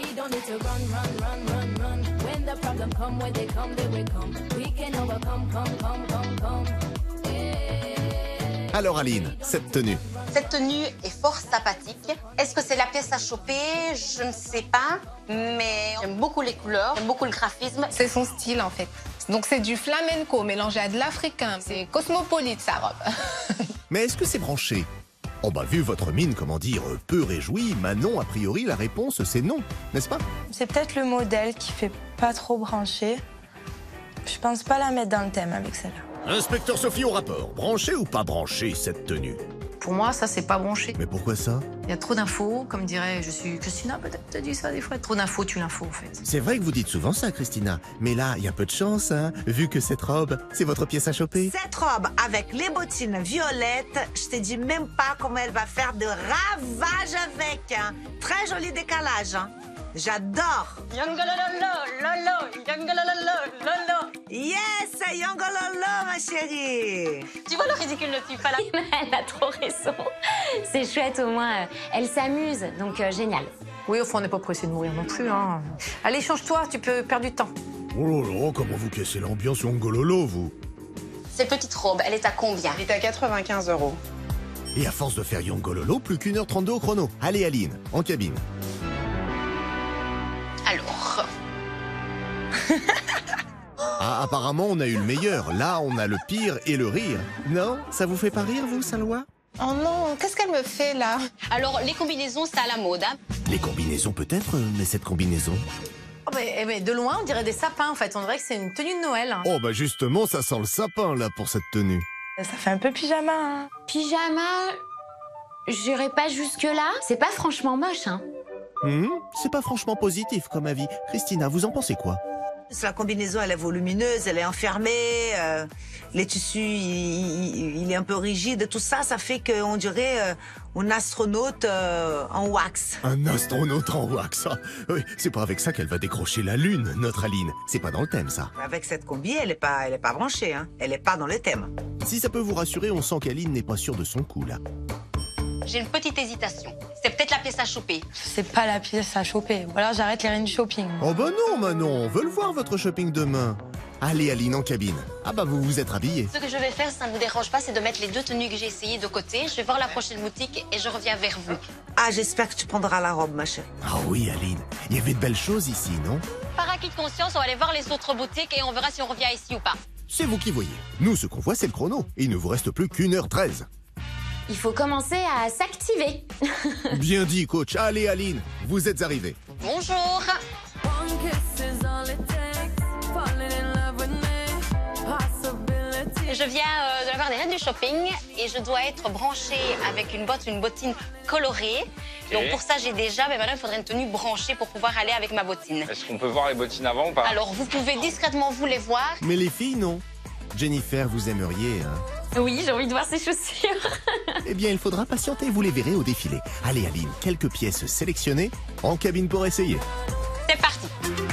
Speaker 1: Alors Aline, cette tenue.
Speaker 3: Cette tenue est fort sympathique. Est-ce que c'est la pièce à choper? Je ne sais pas. Mais j'aime beaucoup les couleurs, j'aime beaucoup le graphisme.
Speaker 2: C'est son style, en fait. Donc, c'est du flamenco mélangé à de l'africain. C'est cosmopolite, sa robe.
Speaker 1: Mais est-ce que c'est branché? Oh bah, vu votre mine, comment dire, peu réjouie, Manon, a priori, la réponse, c'est non, n'est-ce pas?
Speaker 5: C'est peut-être le modèle qui fait pas trop branché. Je pense pas la mettre dans le thème avec celle-là.
Speaker 1: Inspecteur Sophie au rapport. Branché ou pas branché, cette tenue?
Speaker 4: Pour moi, ça, c'est pas branché.
Speaker 1: Mais pourquoi ça?
Speaker 4: Il y a trop d'infos, comme dirait, je suis Christina, peut-être te dis ça des fois. Trop d'infos, tue l'info, en fait.
Speaker 1: C'est vrai que vous dites souvent ça, Christina. Mais là, il y a peu de chance, hein, vu que cette robe, c'est votre pièce à choper.
Speaker 7: Cette robe avec les bottines violettes, je te dis même pas comment elle va faire de ravages avec. Hein. Très joli décalage. Hein. J'adore.
Speaker 3: Yongololo, lolo, yongololo, lolo.
Speaker 7: Yes, yongololo, ma chérie.
Speaker 3: Tu vois le ridicule de type là?
Speaker 6: Elle a trop raison. C'est chouette, au moins, elle s'amuse, donc génial.
Speaker 4: Oui, au fond, on n'est pas pressé de mourir non plus. Hein. Allez, change-toi, tu peux perdre du temps.
Speaker 1: Oh là là, comment vous cassez l'ambiance Yongololo, vous?
Speaker 3: Cette petite robe, elle est à combien?
Speaker 9: Elle est à 95 €.
Speaker 1: Et à force de faire Yongololo, plus qu'1h32 au chrono. Allez, Aline, en cabine.
Speaker 3: Alors...
Speaker 1: Ah, apparemment, on a eu le meilleur. Là, on a le pire et le rire. Non? Ça vous fait pas rire, vous, Salwa?
Speaker 2: Oh non, qu'est-ce qu'elle me fait, là?
Speaker 3: Alors, les combinaisons, c'est à la mode, hein?
Speaker 1: Les combinaisons, peut-être, mais cette combinaison...
Speaker 7: Oh
Speaker 4: mais de loin, on dirait des sapins, en fait. On dirait que c'est une tenue de Noël.
Speaker 1: Oh bah justement, ça sent le sapin là pour cette tenue.
Speaker 5: Ça fait un peu pyjama. Hein.
Speaker 6: Pyjama, j'irai pas jusque-là. C'est pas franchement moche, hein.
Speaker 1: C'est pas franchement positif comme avis. Christina, vous en pensez quoi?
Speaker 7: La combinaison, elle est volumineuse, elle est enfermée, les tissus, il est un peu rigide. Tout ça, ça fait qu'on dirait un astronaute en wax.
Speaker 1: Un astronaute en wax. Ah, oui, c'est pas avec ça qu'elle va décrocher la Lune, notre Aline. C'est pas dans le thème, ça.
Speaker 7: Avec cette combi, elle est pas branchée, hein. Elle est pas dans le thème.
Speaker 1: Si ça peut vous rassurer, on sent qu'Aline n'est pas sûre de son coup, là.
Speaker 3: J'ai une petite hésitation. C'est peut-être la pièce à choper.
Speaker 5: C'est pas la pièce à choper. Ou alors j'arrête les reines du shopping.
Speaker 1: Oh bah non, Manon, on veut le voir, votre shopping demain. Allez, Aline, en cabine. Ah bah vous vous êtes rhabillée.
Speaker 3: Ce que je vais faire, si ça ne vous dérange pas, c'est de mettre les 2 tenues que j'ai essayées de côté. Je vais voir la prochaine boutique et je reviens vers vous.
Speaker 7: Ah, j'espère que tu prendras la robe, ma chérie.
Speaker 1: Ah oui, Aline, il y avait de belles choses ici, non?
Speaker 3: Par acquis de conscience, on va aller voir les autres boutiques et on verra si on revient ici ou pas.
Speaker 1: C'est vous qui voyez. Nous, ce qu'on voit, c'est le chrono. Il ne vous reste plus qu'1h13.
Speaker 6: Il faut commencer à s'activer.
Speaker 1: Bien dit, coach. Allez, Aline, vous êtes arrivée.
Speaker 3: Bonjour. Je viens de la part des reines du shopping et je dois être branchée avec une bottine colorée. Donc pour ça, j'ai déjà, mais maintenant, il faudrait une tenue branchée pour pouvoir aller avec ma bottine.
Speaker 9: Est-ce qu'on peut voir les bottines avant ou pas?
Speaker 3: Alors, vous pouvez discrètement vous les voir.
Speaker 1: Mais les filles, non. Jennifer, vous aimeriez, hein?
Speaker 6: Oui, j'ai envie de voir ses chaussures.
Speaker 1: Eh bien, il faudra patienter, vous les verrez au défilé. Allez, Aline, quelques pièces sélectionnées, en cabine pour essayer.
Speaker 3: C'est parti.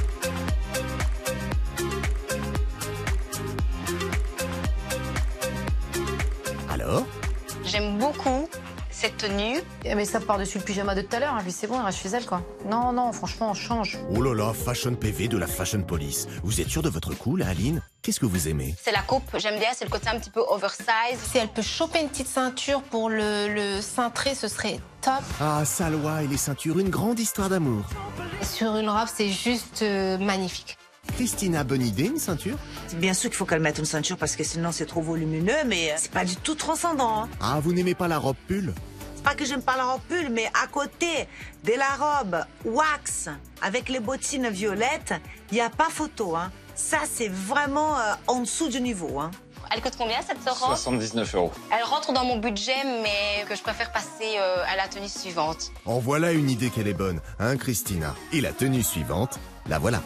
Speaker 1: Alors?
Speaker 3: J'aime beaucoup cette tenue.
Speaker 4: Mais ça par-dessus le pyjama de tout à l'heure, hein. Puis c'est bon, elle reste chez elle, quoi. Non, non, franchement, on change.
Speaker 1: Oh là là, fashion PV de la fashion police. Vous êtes sûre de votre coup, là, Aline? Qu'est-ce que vous aimez?
Speaker 3: C'est la coupe, j'aime bien, c'est le côté un petit peu oversize.
Speaker 2: Si elle peut choper une petite ceinture pour le cintré, ce serait top.
Speaker 1: Ah, Salwa et les ceintures, une grande histoire d'amour.
Speaker 2: Sur une robe, c'est juste magnifique.
Speaker 1: Christina, bonne idée, une ceinture?
Speaker 7: Bien sûr qu'il faut qu'elle mette une ceinture parce que sinon c'est trop volumineux, mais c'est pas du tout transcendant. Hein.
Speaker 1: Ah, vous n'aimez pas la robe pull?
Speaker 7: C'est pas que j'aime pas la robe pull, mais à côté de la robe wax avec les bottines violettes, il n'y a pas photo. Hein. Ça, c'est vraiment en dessous du niveau. Hein.
Speaker 3: Elle coûte combien cette robe?
Speaker 9: 79 €.
Speaker 3: Elle rentre dans mon budget, mais que je préfère passer à la tenue suivante.
Speaker 1: En voilà une idée qu'elle est bonne, hein, Christina? Et la tenue suivante, la voilà.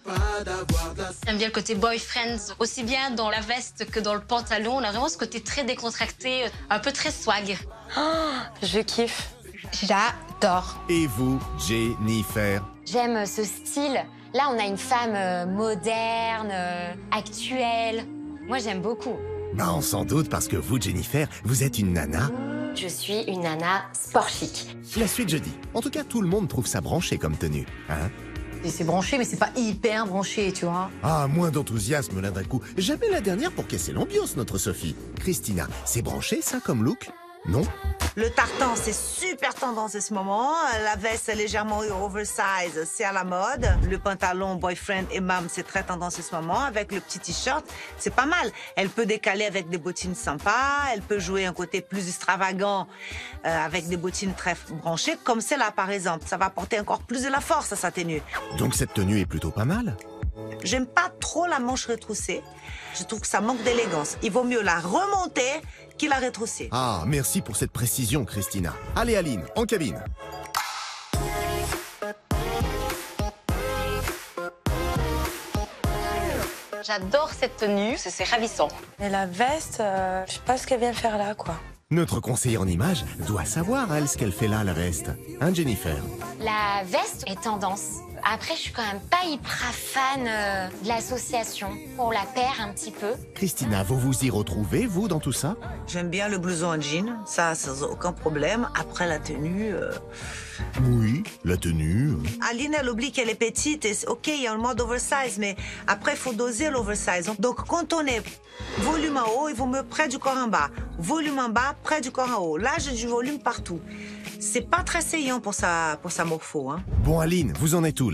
Speaker 3: J'aime bien le côté boyfriend, aussi bien dans la veste que dans le pantalon. On a vraiment ce côté très décontracté, un peu très swag.
Speaker 5: Oh, je kiffe.
Speaker 2: J'adore.
Speaker 1: Et vous, Jennifer?
Speaker 6: J'aime ce style. Là, on a une femme moderne, actuelle. Moi, j'aime beaucoup.
Speaker 1: Bah, on s'en doute parce que vous, Jennifer, vous êtes une nana.
Speaker 6: Je suis une nana sport chic.
Speaker 1: La suite jeudi. En tout cas, tout le monde trouve ça branché comme tenue, hein?
Speaker 4: Et c'est branché, mais c'est pas hyper branché, tu vois.
Speaker 1: Ah, moins d'enthousiasme là d'un coup. Jamais la dernière pour casser l'ambiance, notre Sophie. Christina, c'est branché ça comme look? Non?
Speaker 7: Le tartan, c'est super tendance en ce moment. La veste légèrement oversize, c'est à la mode. Le pantalon boyfriend et mam, c'est très tendance en ce moment. Avec le petit t-shirt, c'est pas mal. Elle peut décaler avec des bottines sympas. Elle peut jouer un côté plus extravagant avec des bottines très branchées, comme celle-là, par exemple. Ça va apporter encore plus de la force à sa tenue.
Speaker 1: Donc cette tenue est plutôt pas mal?
Speaker 7: J'aime pas trop la manche retroussée. Je trouve que ça manque d'élégance. Il vaut mieux la remonter qu'il la retrousser.
Speaker 1: Ah, merci pour cette précision, Christina. Allez, Aline, en cabine.
Speaker 3: J'adore cette tenue, c'est ravissant.
Speaker 5: Mais la veste, je sais pas ce qu'elle vient faire là, quoi.
Speaker 1: Notre conseiller en images doit savoir, elle, ce qu'elle fait là, la veste. Hein, Jennifer?
Speaker 6: La veste est tendance. Après, je suis quand même pas hyper fan de l'association. On la perd un petit peu.
Speaker 1: Christina, vous vous y retrouvez, vous, dans tout ça?
Speaker 7: J'aime bien le blouson en jean, ça, sans aucun problème. Après, la tenue...
Speaker 1: Oui, la tenue...
Speaker 7: Aline, elle oublie qu'elle est petite. Et OK, il y a un mode oversize, mais après, il faut doser l'oversize. Donc, quand on est volume en haut, il vaut mieux près du corps en bas. Volume en bas, près du corps en haut. Là, j'ai du volume partout. C'est pas très saillant pour sa morpho. Hein.
Speaker 1: Bon, Aline, vous en êtes où, là?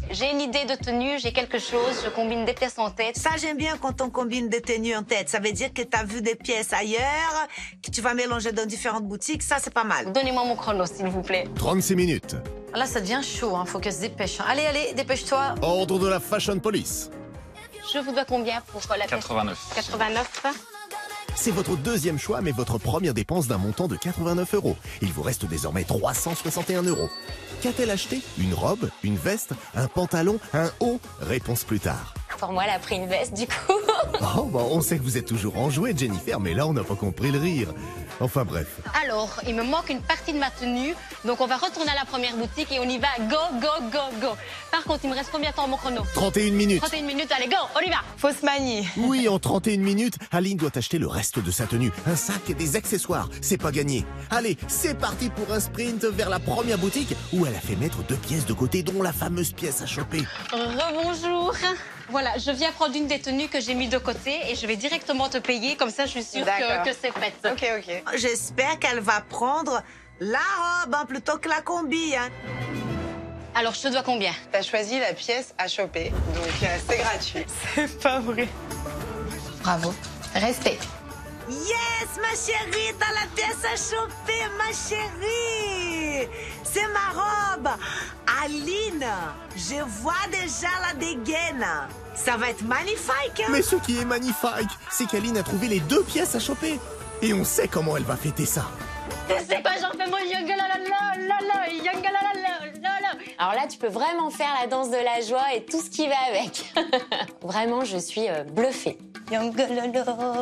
Speaker 3: J'ai une idée de tenue, j'ai quelque chose, je combine des pièces en tête.
Speaker 7: Ça, j'aime bien quand on combine des tenues en tête. Ça veut dire que tu as vu des pièces ailleurs, que tu vas mélanger dans différentes boutiques. Ça, c'est pas mal.
Speaker 3: Donnez-moi mon chrono, s'il vous plaît.
Speaker 1: 36 minutes.
Speaker 4: Là, ça devient chaud, hein. Faut qu'elle se dépêche. Allez, allez, dépêche-toi.
Speaker 1: Ordre de la Fashion Police.
Speaker 3: Je vous dois combien pour la pièce?
Speaker 9: 89.
Speaker 3: 89.
Speaker 1: C'est votre deuxième choix, mais votre première dépense d'un montant de 89 €. Il vous reste désormais 361 €. Qu'a-t-elle acheté? Une robe, une veste, un pantalon, un haut? Réponse plus tard.
Speaker 3: Pour moi, elle a pris une veste, du coup.
Speaker 1: Oh, bah, on sait que vous êtes toujours enjouée, Jennifer, mais là, on n'a pas compris le rire. Enfin, bref.
Speaker 3: Alors, il me manque une partie de ma tenue, donc on va retourner à la première boutique et on y va. Go, go, go, go. Par contre, il me reste combien de temps mon chrono?
Speaker 1: 31 minutes.
Speaker 3: 31 minutes, allez, go, on y va.
Speaker 5: Faut se manier.
Speaker 1: Oui, en 31 minutes, Aline doit acheter le reste de sa tenue. Un sac et des accessoires. C'est pas gagné. Allez, c'est parti pour un sprint vers la première boutique où elle a fait mettre 2 pièces de côté, dont la fameuse pièce à choper.
Speaker 3: Rebonjour. Voilà, je viens prendre une des tenues que j'ai mis de côté et je vais directement te payer, comme ça je suis sûre que c'est fait.
Speaker 5: Ok.
Speaker 7: J'espère qu'elle va prendre la robe hein, plutôt que la combi. Hein.
Speaker 3: Alors, je te dois combien?
Speaker 10: T'as choisi la pièce à choper, donc c'est gratuit.
Speaker 5: C'est pas vrai.
Speaker 4: Bravo. Respect.
Speaker 7: Yes, ma chérie, t'as la pièce à choper, ma chérie. C'est ma robe. Aline, je vois déjà la dégaine. Ça va être magnifique. Hein?
Speaker 1: Mais ce qui est magnifique, c'est qu'Aline a trouvé les 2 pièces à choper. Et on sait comment elle va fêter ça.
Speaker 3: Tu sais quoi, j'en fais mon yongalalala, yongalalala.
Speaker 6: Alors là, tu peux vraiment faire la danse de la joie et tout ce qui va avec. Vraiment, je suis bluffée.
Speaker 5: Yongololo.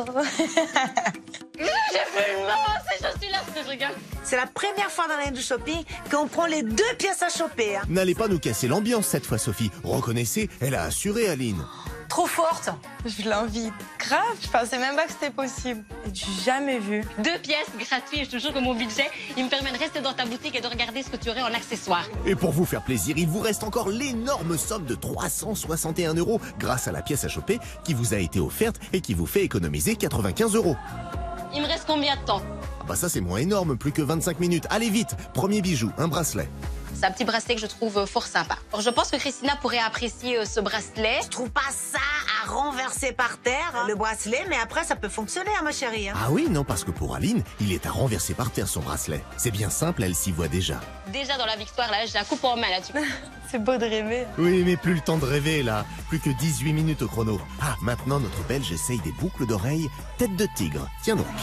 Speaker 3: J'ai fait une maman, je suis là, je rigole.
Speaker 7: C'est la première fois dans l'année du shopping qu'on prend les 2 pièces à choper. Hein.
Speaker 1: N'allez pas nous casser l'ambiance cette fois, Sophie. Reconnaissez, elle a assuré Aline.
Speaker 4: Trop forte.
Speaker 5: Je l'envie grave. Je pensais même pas que c'était possible. J'ai jamais vu.
Speaker 3: 2 pièces gratuites, je te jure que mon budget, il me permet de rester dans ta boutique et de regarder ce que tu aurais en accessoires.
Speaker 1: Et pour vous faire plaisir, il vous reste encore l'énorme somme de 361 € grâce à la pièce à choper qui vous a été offerte et qui vous fait économiser 95 €.
Speaker 3: Il me reste combien de temps?
Speaker 1: Ah bah ça c'est moins énorme, plus que 25 minutes. Allez vite, premier bijou, un bracelet.
Speaker 3: C'est un petit bracelet que je trouve fort sympa. Alors, je pense que Christina pourrait apprécier ce bracelet.
Speaker 7: Je trouve pas ça à renverser par terre, hein, le bracelet, mais après ça peut fonctionner, hein, ma chérie. Hein.
Speaker 1: Ah oui, non, parce que pour Aline, il est à renverser par terre son bracelet. C'est bien simple, elle s'y voit déjà.
Speaker 3: Déjà dans la victoire, là, j'ai la coupe en main, là, tu
Speaker 5: C'est beau de rêver.
Speaker 1: Oui, mais plus le temps de rêver, là. Plus que 18 minutes au chrono. Ah, maintenant, notre Belge essaye des boucles d'oreilles tête de tigre. Tiens donc.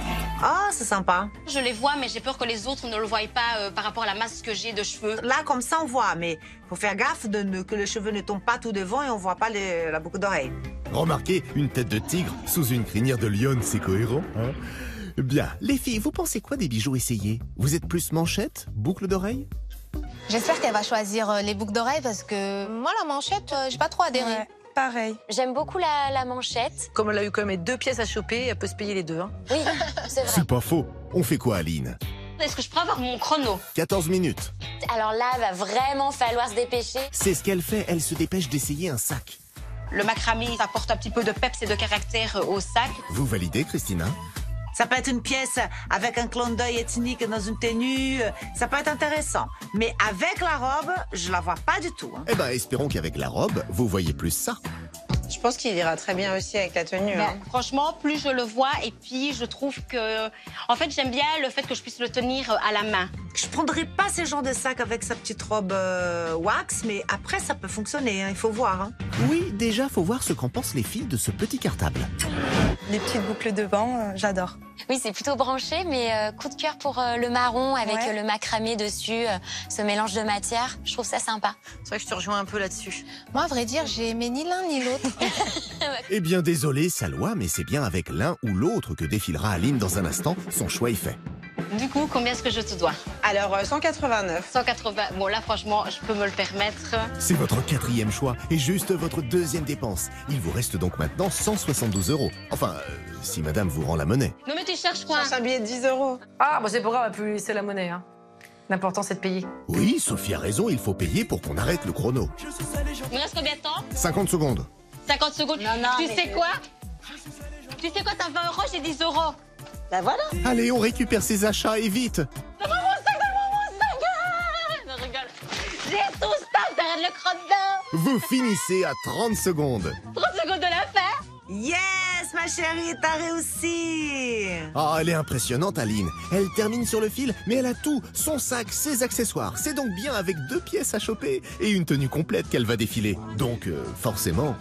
Speaker 7: Ah, c'est sympa.
Speaker 3: Je les vois, mais j'ai peur que les autres ne le voient pas par rapport à la masse que j'ai de cheveux.
Speaker 7: Là, comme ça, on voit, mais faut faire gaffe que les cheveux ne tombent pas tout devant et on voit pas la boucle d'oreille.
Speaker 1: Remarquez, une tête de tigre sous une crinière de lionne, c'est cohérent, hein? Bien. Les filles, vous pensez quoi des bijoux essayés? Vous êtes plus manchette, boucle d'oreille?
Speaker 2: J'espère qu'elle va choisir les boucles d'oreilles parce que moi, la manchette, j'ai pas trop adhéré.
Speaker 5: Ouais, pareil.
Speaker 6: J'aime beaucoup la manchette.
Speaker 4: Comme elle a eu quand même 2 pièces à choper, elle peut se payer les 2. Hein.
Speaker 6: Oui, c'est vrai.
Speaker 1: C'est pas faux. On fait quoi, Aline?
Speaker 3: Est-ce que je peux avoir mon chrono?
Speaker 1: 14 minutes.
Speaker 6: Alors là, va vraiment falloir se dépêcher.
Speaker 1: C'est ce qu'elle fait, elle se dépêche d'essayer un sac.
Speaker 3: Le macramé, ça apporte un petit peu de peps et de caractère au sac.
Speaker 1: Vous validez, Christina?
Speaker 7: Ça peut être une pièce avec un clin d'œil ethnique dans une tenue, ça peut être intéressant. Mais avec la robe, je la vois pas du tout. Hein.
Speaker 1: Eh ben, espérons qu'avec la robe, vous voyez plus ça.
Speaker 10: Je pense qu'il ira très bien aussi avec la tenue. Hein.
Speaker 3: Franchement, plus je le vois, et puis je trouve que... En fait, j'aime bien le fait que je puisse le tenir à la main.
Speaker 7: Je prendrais pas ce genre de sac avec sa petite robe wax, mais après, ça peut fonctionner, hein, il faut voir. Hein.
Speaker 1: Oui, déjà, faut voir ce qu'en pensent les filles de ce petit cartable.
Speaker 5: Les petites boucles devant, j'adore.
Speaker 6: Oui, c'est plutôt branché, mais coup de cœur pour le marron avec le macramé dessus, ce mélange de matière. Je trouve ça sympa.
Speaker 4: C'est vrai que je te rejoins un peu là-dessus.
Speaker 2: Moi, à vrai dire, j'ai aimé ni l'un ni l'autre.
Speaker 1: Eh bien, désolé, Salwa, mais c'est bien avec l'un ou l'autre que défilera Aline dans un instant. Son choix est fait.
Speaker 3: Du coup, combien est-ce que je te dois?
Speaker 10: Alors, 189.
Speaker 3: 180. Bon, là, franchement, je peux me le permettre.
Speaker 1: C'est votre 4e choix et juste votre 2e dépense. Il vous reste donc maintenant 172 €. Enfin, si madame vous rend la monnaie.
Speaker 3: Non, mais tu cherches quoi?
Speaker 10: C'est un billet de 10 €.
Speaker 4: Ah, bah c'est pas grave, elle peut laisser la monnaie. Hein. L'important, c'est de payer.
Speaker 1: Oui, Sophie a raison, il faut payer pour qu'on arrête le chrono.
Speaker 3: Il me reste combien de temps?
Speaker 1: 50 secondes.
Speaker 3: 50 secondes.
Speaker 6: Non,
Speaker 3: tu sais quoi? Tu sais quoi, t'as 20 €, j'ai 10 €.
Speaker 7: Ben voilà.
Speaker 1: Allez, on récupère ses achats et vite.
Speaker 3: Donne-moi mon sac, donne-moi mon sac. Je rigole. J'ai tout ça,
Speaker 6: regarde le crotte-dent.
Speaker 1: Vous finissez à 30 secondes.
Speaker 6: 30 secondes de la fin.
Speaker 7: Yes, ma chérie, t'as réussi.
Speaker 1: Ah, elle est impressionnante, Aline. Elle termine sur le fil, mais elle a tout. Son sac, ses accessoires. C'est donc bien avec 2 pièces à choper et une tenue complète qu'elle va défiler. Donc, forcément...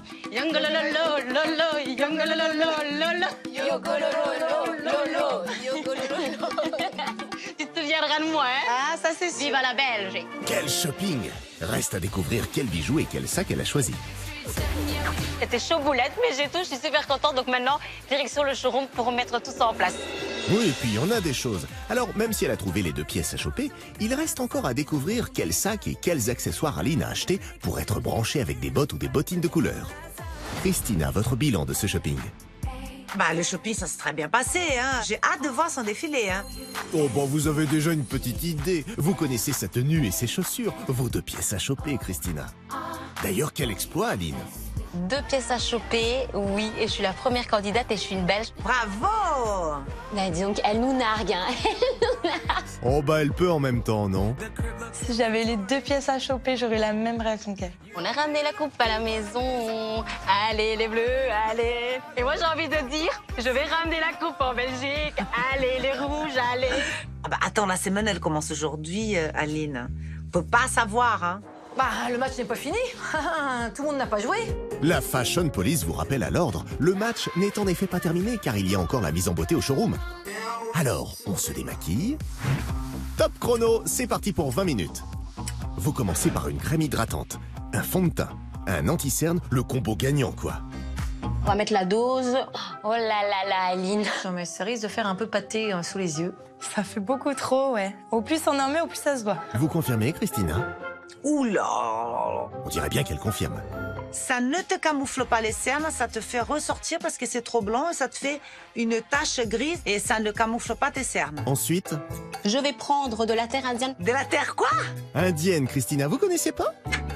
Speaker 6: Tu te souviendras de moi, hein?
Speaker 2: Ah, ça c'est sûr.
Speaker 6: Vive la Belgique.
Speaker 1: Quel shopping! Reste à découvrir quel bijou et quel sac elle a choisi.
Speaker 6: C'était chaud boulette, mais j'ai tout, je suis super contente. Donc maintenant, direction le showroom pour remettre tout ça en place.
Speaker 1: Oui, et puis on a des choses. Alors, même si elle a trouvé les 2 pièces à choper, il reste encore à découvrir quel sac et quels accessoires Aline a acheté pour être branchée avec des bottes ou des bottines de couleur. Christina, votre bilan de ce shopping?
Speaker 7: Bah, le shopping, ça s'est très bien passé, hein. J'ai hâte de voir son défilé, hein.
Speaker 1: Oh, bon, vous avez déjà une petite idée. Vous connaissez sa tenue et ses chaussures. Vos 2 pièces à choper, Christina. D'ailleurs, quel exploit, Aline!
Speaker 3: 2 pièces à choper, oui, et je suis la première candidate et je suis une Belge.
Speaker 7: Bravo!
Speaker 6: Bah, dis donc, elle nous nargue, hein.
Speaker 1: Oh, bah, elle peut en même temps, non?
Speaker 5: Si j'avais les 2 pièces à choper, j'aurais la même réaction qu'elle.
Speaker 6: On a ramené la coupe à la maison. Allez, les bleus, allez. Et moi, j'ai envie de dire, je vais ramener la coupe en Belgique. Allez, les rouges, allez.
Speaker 7: Ah bah, attends, la semaine, elle commence aujourd'hui, Aline. On peut pas savoir, hein.
Speaker 4: Bah, le match n'est pas fini. Tout le monde n'a pas joué.
Speaker 1: La Fashion Police vous rappelle à l'ordre. Le match n'est en effet pas terminé car il y a encore la mise en beauté au showroom. Alors, on se démaquille. Top chrono, c'est parti pour 20 minutes. Vous commencez par une crème hydratante, un fond de teint, un anti-cerne, le combo gagnant, quoi.
Speaker 6: On va mettre la dose. Oh là là là, Aline.
Speaker 4: Non, mais ça risque de faire un peu pâté sous les yeux.
Speaker 5: Ça fait beaucoup trop, ouais. Au plus on en met, au plus ça se voit.
Speaker 1: Vous confirmez, Christina?
Speaker 7: Oula!
Speaker 1: On dirait bien qu'elle confirme.
Speaker 7: Ça ne te camoufle pas les cernes, ça te fait ressortir parce que c'est trop blanc et ça te fait une tache grise et ça ne camoufle pas tes cernes.
Speaker 1: Ensuite,
Speaker 6: Je vais prendre de la terre indienne.
Speaker 7: De la terre quoi?
Speaker 1: indienne, Christina, vous connaissez pas?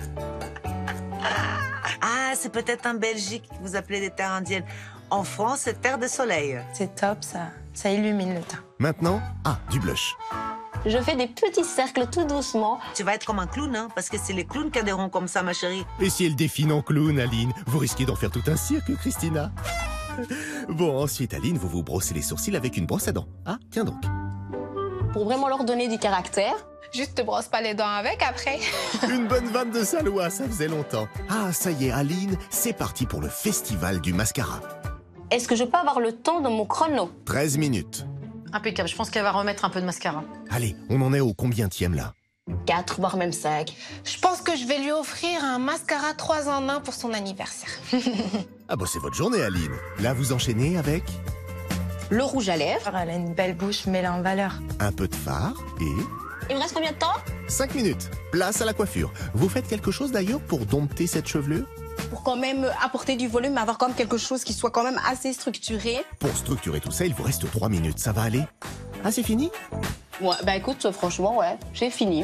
Speaker 7: Ah, c'est peut-être en Belgique que vous appelez des terres indiennes. En France, c'est terre de soleil.
Speaker 5: C'est top, ça illumine le teint.
Speaker 1: Maintenant, du blush.
Speaker 6: Je fais des petits cercles tout doucement.
Speaker 7: Tu vas être comme un clown, hein, parce que c'est les clowns qui adhérent comme ça, ma chérie.
Speaker 1: Et si elle défine en clown, Aline, vous risquez d'en faire tout un cirque, Christina. Bon, ensuite, Aline, vous vous brossez les sourcils avec une brosse à dents. Ah, tiens donc.
Speaker 6: Pour vraiment leur donner du caractère.
Speaker 2: Juste te brosse pas les dents avec après.
Speaker 1: Une bonne vanne de Salois, ça faisait longtemps. Ah, ça y est, Aline, c'est parti pour le festival du mascara.
Speaker 6: Est-ce que je peux avoir le temps de mon chrono?
Speaker 1: 13 minutes.
Speaker 4: Impeccable, je pense qu'elle va remettre un peu de mascara.
Speaker 1: Allez, on en est au combientième là?
Speaker 6: 4, voire même 5.
Speaker 2: Je pense que je vais lui offrir un mascara 3 en 1 pour son anniversaire.
Speaker 1: Ah bah c'est votre journée, Aline. Là, vous enchaînez avec
Speaker 6: Le rouge à lèvres.
Speaker 5: Elle a une belle bouche, mets-la en valeur.
Speaker 1: un peu de fard et
Speaker 6: Il me reste combien de temps?
Speaker 1: 5 minutes. Place à la coiffure. Vous faites quelque chose d'ailleurs pour dompter cette chevelure?
Speaker 6: Pour quand même apporter du volume, avoir quand même quelque chose qui soit quand même assez structuré.
Speaker 1: Pour structurer tout ça, il vous reste 3 minutes. Ça va aller? Ah, c'est fini?
Speaker 6: Ouais, bah écoute, franchement, ouais, j'ai fini.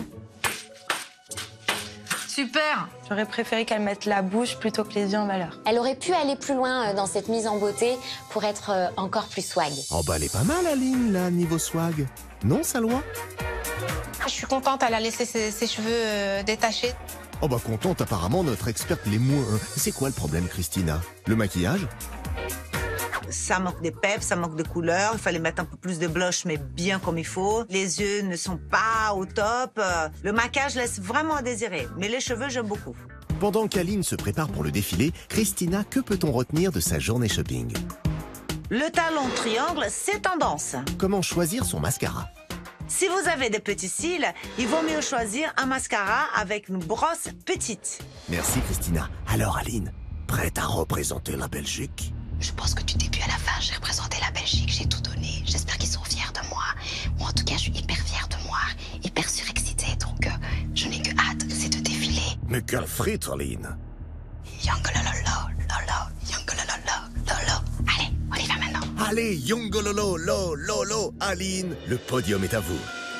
Speaker 4: Super.
Speaker 5: J'aurais préféré qu'elle mette la bouche plutôt que les yeux en valeur.
Speaker 6: Elle aurait pu aller plus loin dans cette mise en beauté pour être encore plus swag.
Speaker 1: Oh bah elle est pas mal, Aline, là, niveau swag. Non, Salois?
Speaker 2: Je suis contente, elle a laissé ses cheveux détachés.
Speaker 1: Oh bah contente, apparemment, notre experte l'est moins. C'est quoi le problème, Christina? Le maquillage?
Speaker 7: Ça manque de peps, ça manque de couleur. Il fallait mettre un peu plus de blush, mais bien comme il faut. Les yeux ne sont pas au top. Le maquillage laisse vraiment à désirer. Mais les cheveux, j'aime beaucoup.
Speaker 1: Pendant qu'Aline se prépare pour le défilé, Christina, que peut-on retenir de sa journée shopping?
Speaker 7: Le talon triangle, c'est tendance.
Speaker 1: Comment choisir son mascara?
Speaker 7: Si vous avez des petits cils, il vaut mieux choisir un mascara avec une brosse petite.
Speaker 1: Merci, Christina. Alors, Aline, prête à représenter la Belgique?
Speaker 3: Je pense que du début à la fin, j'ai représenté la Belgique, j'ai tout donné. J'espère qu'ils sont fiers de moi. Moi, en tout cas, je suis hyper fière de moi, hyper surexcitée. Donc, je n'ai que hâte, c'est de défiler.
Speaker 1: Mais quelle frite, Aline!
Speaker 3: Yongolololo, lolo, yongolololo, lolo. Allez, on y va maintenant.
Speaker 1: Allez, yongololo, lo, lolo, Aline, le podium est à vous.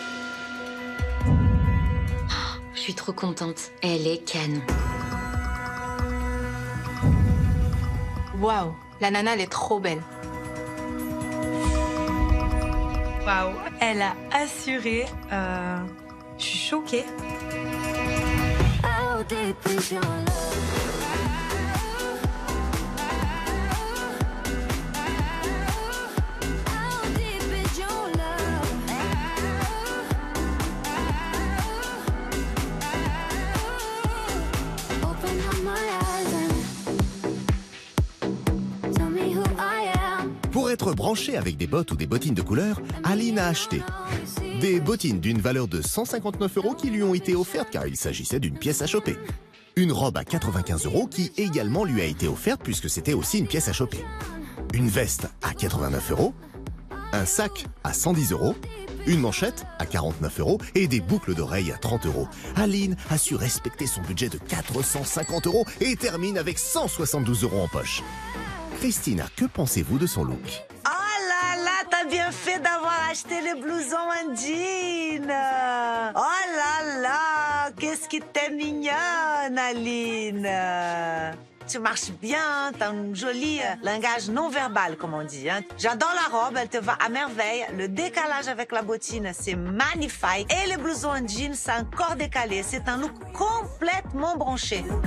Speaker 6: Je suis trop contente. Elle est canon.
Speaker 2: Waouh, la nana, elle est trop belle.
Speaker 5: Waouh. Elle a assuré. Je suis choquée.
Speaker 11: Oh,
Speaker 1: Pour être branché avec des bottes ou des bottines de couleur, Aline a acheté des bottines d'une valeur de 159 € qui lui ont été offertes car il s'agissait d'une pièce à choper. Une robe à 95 € qui également lui a été offerte puisque c'était aussi une pièce à choper. Une veste à 89 €, un sac à 110 €, une manchette à 49 € et des boucles d'oreilles à 30 €. Aline a su respecter son budget de 450 € et termine avec 172 € en poche. Christina, que pensez-vous de son look?
Speaker 7: Oh là là, t'as bien fait d'avoir acheté les blousons Undine. Oh là là, qu'est-ce qui t'est mignonne, Aline. Tu marches bien, t'as un joli langage non verbal, comme on dit. Hein. J'adore la robe, elle te va à merveille. Le décalage avec la bottine, c'est magnifique. Et les blousons en jean, c'est encore décalé. C'est un look complètement branché.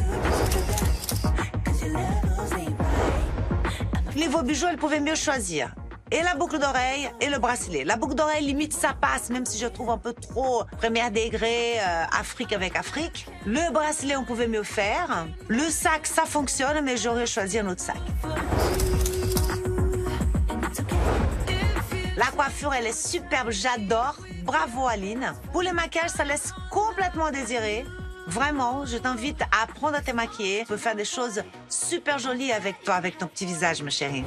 Speaker 7: Niveau bijoux, elle pouvait mieux choisir. Et la boucle d'oreille et le bracelet. La boucle d'oreille, limite, ça passe, même si je trouve un peu trop premier degré, Afrique avec Afrique. Le bracelet, on pouvait mieux faire. Le sac, ça fonctionne, mais j'aurais choisi un autre sac. La coiffure, elle est superbe, j'adore. Bravo, Aline. Pour le maquillage, ça laisse complètement désirer. Vraiment, je t'invite à apprendre à te maquiller. Tu peux faire des choses super jolies avec toi, avec ton petit visage, ma chérie.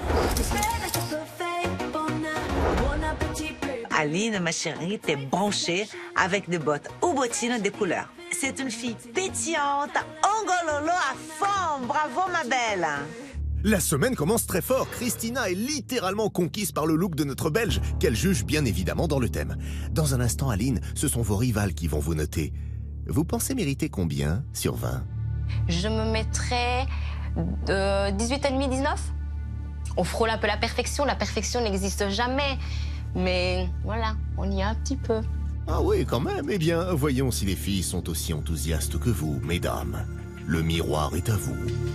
Speaker 7: Aline, ma chérie, t'es branchée avec des bottes ou bottines de couleur. C'est une fille pétillante, ongololo à fond. Bravo, ma belle.
Speaker 1: La semaine commence très fort. Christina est littéralement conquise par le look de notre Belge, qu'elle juge bien évidemment dans le thème. Dans un instant, Aline, ce sont vos rivales qui vont vous noter. Vous pensez mériter combien sur 20?
Speaker 3: Je me mettrais de 18,5, 19. On frôle un peu la perfection. La perfection n'existe jamais. Mais voilà, on y est un petit peu.
Speaker 1: Ah oui, quand même. Eh bien, voyons si les filles sont aussi enthousiastes que vous, mesdames. Le miroir est à vous.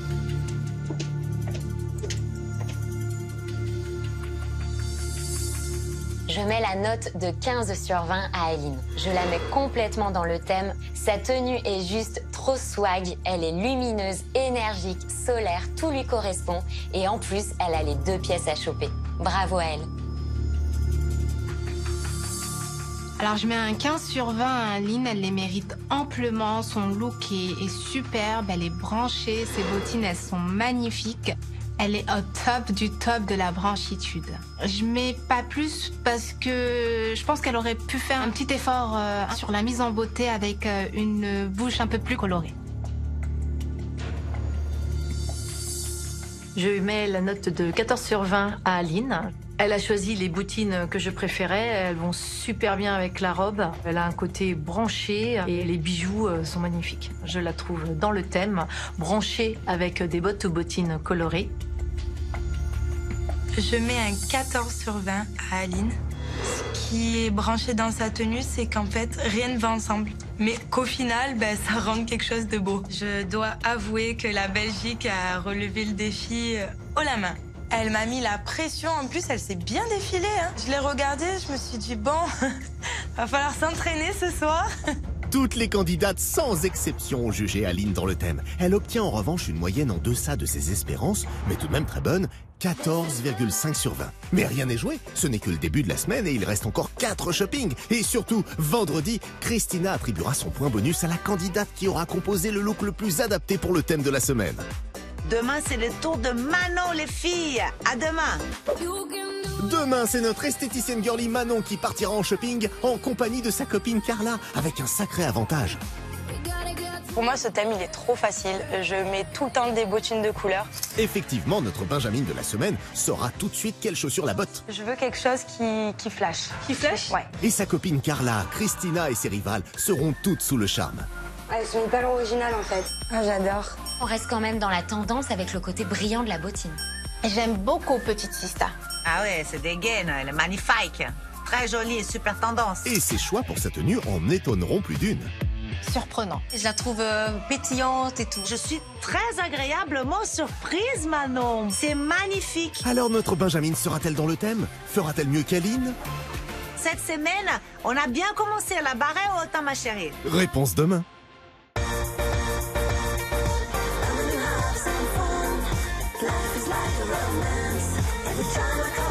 Speaker 6: Je mets la note de 15 sur 20 à Aline. Je la mets complètement dans le thème. Sa tenue est juste trop swag. Elle est lumineuse, énergique, solaire, tout lui correspond. Et en plus, elle a les 2 pièces à choper. Bravo à elle.
Speaker 2: Alors je mets un 15 sur 20 à Aline, elle les mérite amplement. Son look est superbe, elle est branchée, ses bottines, elles sont magnifiques. Elle est au top du top de la branchitude. Je mets pas plus parce que je pense qu'elle aurait pu faire un petit effort sur la mise en beauté avec une bouche un peu plus colorée.
Speaker 4: Je mets la note de 14 sur 20 à Aline. Elle a choisi les bottines que je préférais. Elles vont super bien avec la robe. Elle a un côté branché et les bijoux sont magnifiques. Je la trouve dans le thème, branchée avec des bottes ou bottines colorées.
Speaker 5: Je mets un 14 sur 20 à Aline. Ce qui est branché dans sa tenue, c'est qu'en fait, rien ne va ensemble. Mais qu'au final, ça rend quelque chose de beau. Je dois avouer que la Belgique a relevé le défi haut la main. Elle m'a mis la pression. En plus, elle s'est bien défilée. Hein. Je l'ai regardée, je me suis dit, bon, va falloir s'entraîner ce soir.
Speaker 1: Toutes les candidates, sans exception, ont jugé Aline dans le thème. Elle obtient en revanche une moyenne en deçà de ses espérances, mais tout de même très bonne, 14,5 sur 20. Mais rien n'est joué, ce n'est que le début de la semaine et il reste encore 4 shoppings. Et surtout, vendredi, Christina attribuera son point bonus à la candidate qui aura composé le look le plus adapté pour le thème de la semaine.
Speaker 7: Demain, c'est le tour de Manon, les filles. À demain.
Speaker 1: Demain, c'est notre esthéticienne girly Manon qui partira en shopping en compagnie de sa copine Carla, avec un sacré avantage.
Speaker 5: Pour moi, ce thème, il est trop facile. Je mets tout le temps des bottines de couleur.
Speaker 1: Effectivement, notre Benjamin de la semaine saura tout de suite quelle chaussure la botte.
Speaker 5: Je veux quelque chose qui flash. Qui flash? Ouais.
Speaker 1: Et sa copine Carla, Christina et ses rivales seront toutes sous le charme.
Speaker 5: Elles sont hyper originales, en fait. Ah, j'adore.
Speaker 6: On reste quand même dans la tendance avec le côté brillant de la bottine.
Speaker 2: J'aime beaucoup Petite Sista.
Speaker 7: Ah ouais, c'est des gaines, elle est magnifique. Très jolie et super tendance.
Speaker 1: Et ses choix pour sa tenue en étonneront plus d'une.
Speaker 2: surprenant.
Speaker 3: Je la trouve pétillante et tout.
Speaker 7: Je suis très agréablement surprise, Manon. C'est magnifique.
Speaker 1: Alors notre Benjamin sera-t-elle dans le thème? Fera-t-elle mieux qu'Aline?
Speaker 7: Cette semaine, on a bien commencé à la barrer haute, ma chérie.
Speaker 1: Réponse demain.
Speaker 11: Life is like a romance. Every time I come